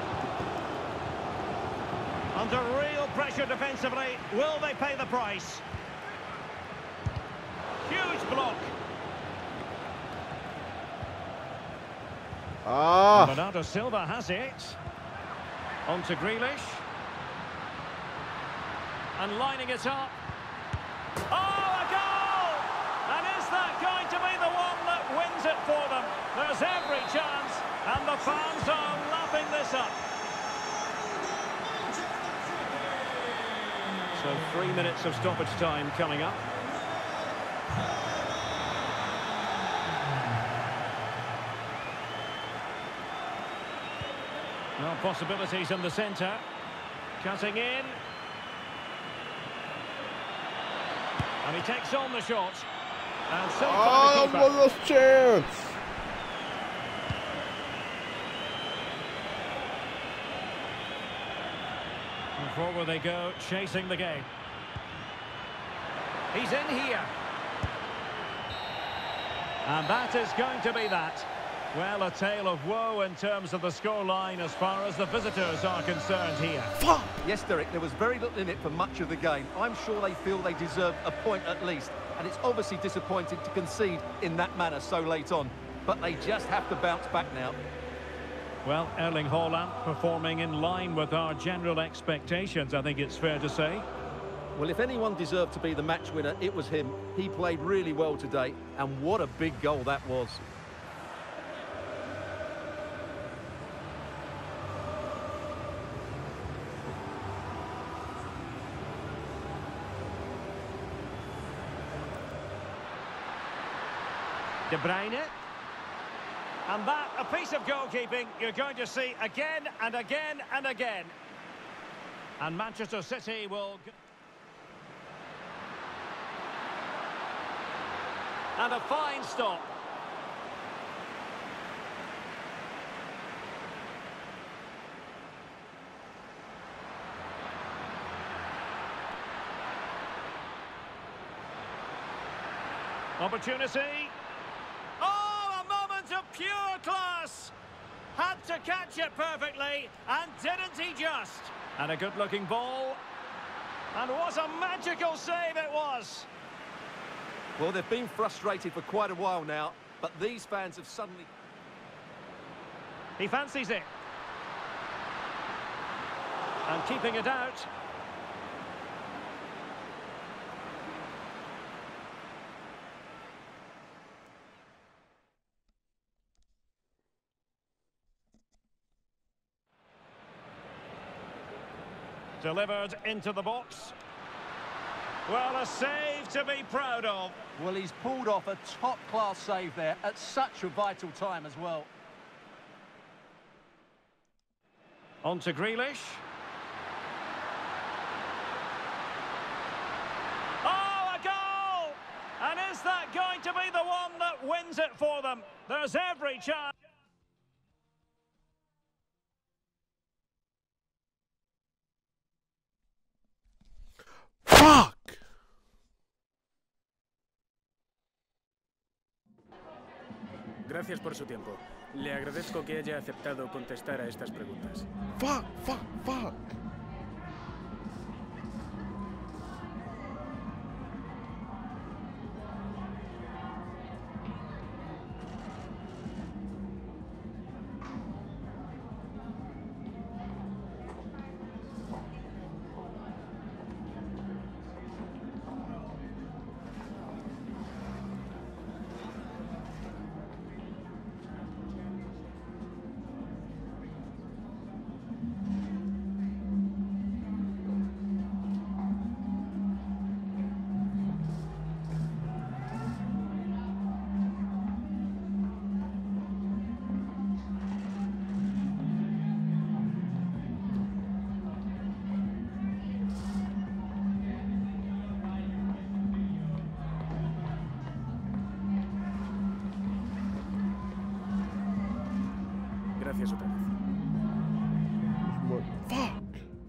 Under real pressure defensively. Will they pay the price? Huge block. Ah! Bernardo Silva has it. On to Grealish. And lining it up. Oh, a goal! And is that going to be the one that wins it for them? There's every chance, and the fans are lapping this up. So three minutes of stoppage time coming up. Well, possibilities in the centre. Cutting in. And he takes on the shot. And so far Oh, the keeper. one last chance! And forward they go, chasing the game. He's in here. And that is going to be that. Well, a tale of woe in terms of the scoreline as far as the visitors are concerned here. Yes, Derek, there was very little in it for much of the game. I'm sure they feel they deserve a point at least. and it's obviously disappointing to concede in that manner so late on. But they just have to bounce back now. Well, Erling Haaland performing in line with our general expectations, I think it's fair to say. Well, if anyone deserved to be the match winner, it was him. He played really well today, and what a big goal that was. De Bruyne. And that, a piece of goalkeeping you're going to see again and again and again. And Manchester City will... And a fine stop. Opportunity. Oh, a moment of pure class. Had to catch it perfectly, and didn't he just? And a good-looking ball. And what a magical save it was. Well, they've been frustrated for quite a while now, but these fans have suddenly... He fancies it. And keeping it out. Delivered into the box. Well, a save to be proud of. Well, he's pulled off a top-class save there at such a vital time as well. On to Grealish. Oh, a goal! And is that going to be the one that wins it for them? There's every chance. Fuck! Gracias por su tiempo. Le agradezco que haya aceptado contestar a estas preguntas. Fuck, fuck, fuck. Gracias otra vez. Fuck!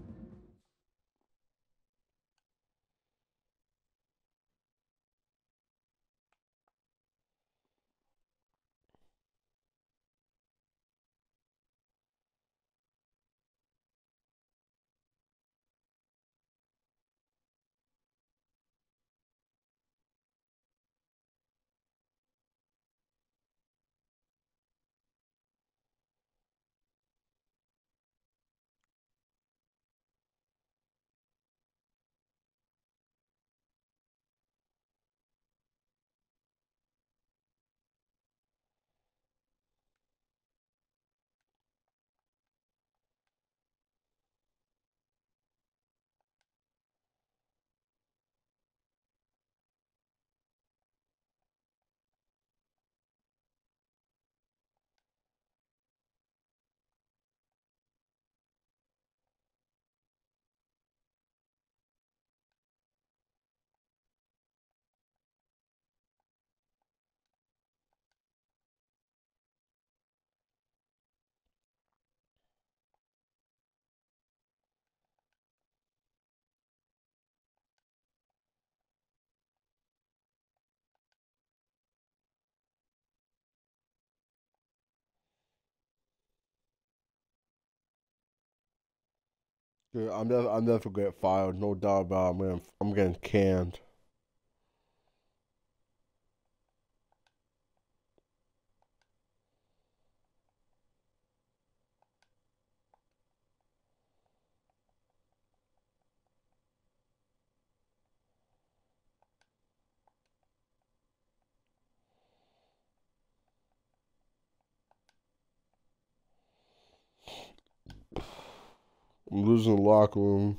Dude, I'm never, I'm never gonna get fired. No doubt about it. I'm, gonna, I'm getting canned. I'm losing the locker room.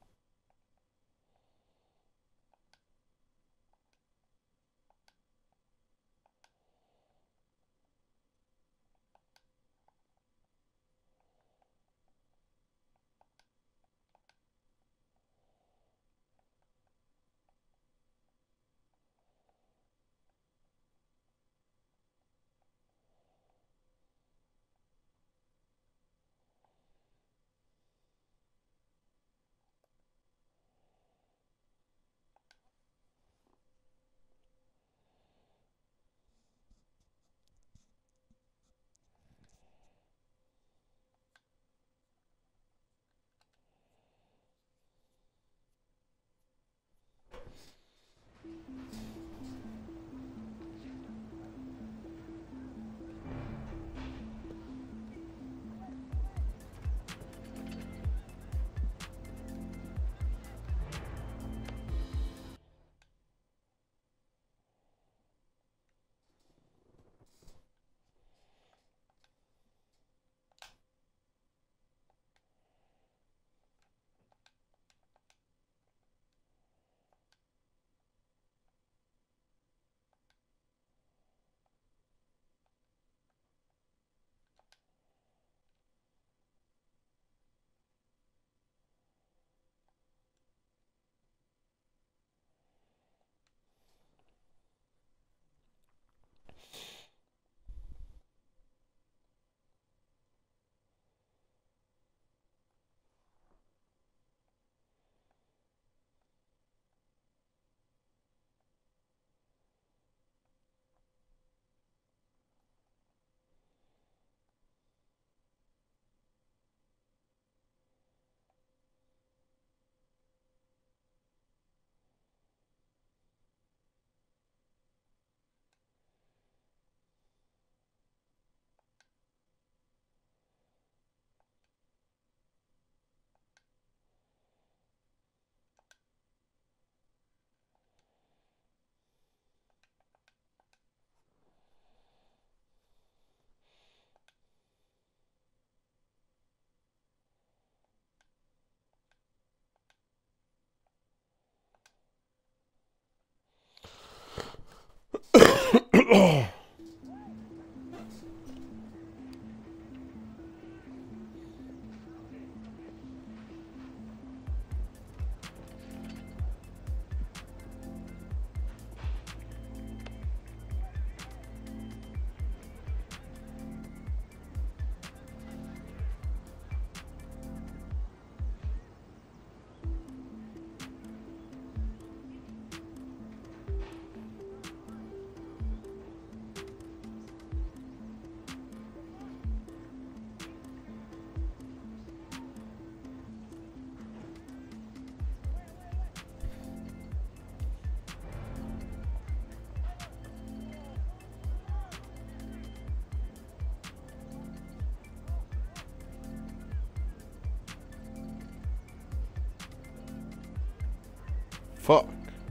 Fuck.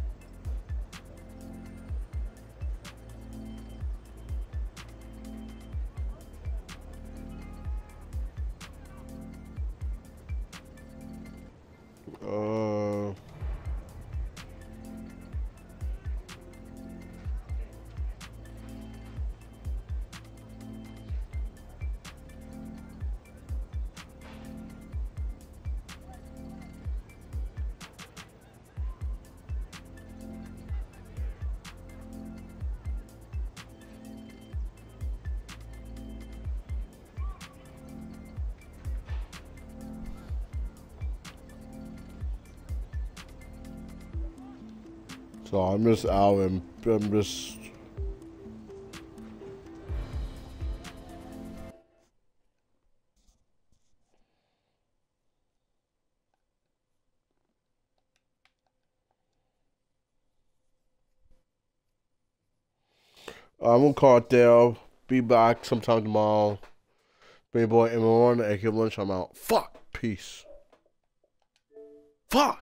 Uh... So I'm just out and I'm just I'm gonna call it there. Be back sometime tomorrow. Baby boy, everyone, A K Lunch, I'm out. Fuck. Peace. Fuck.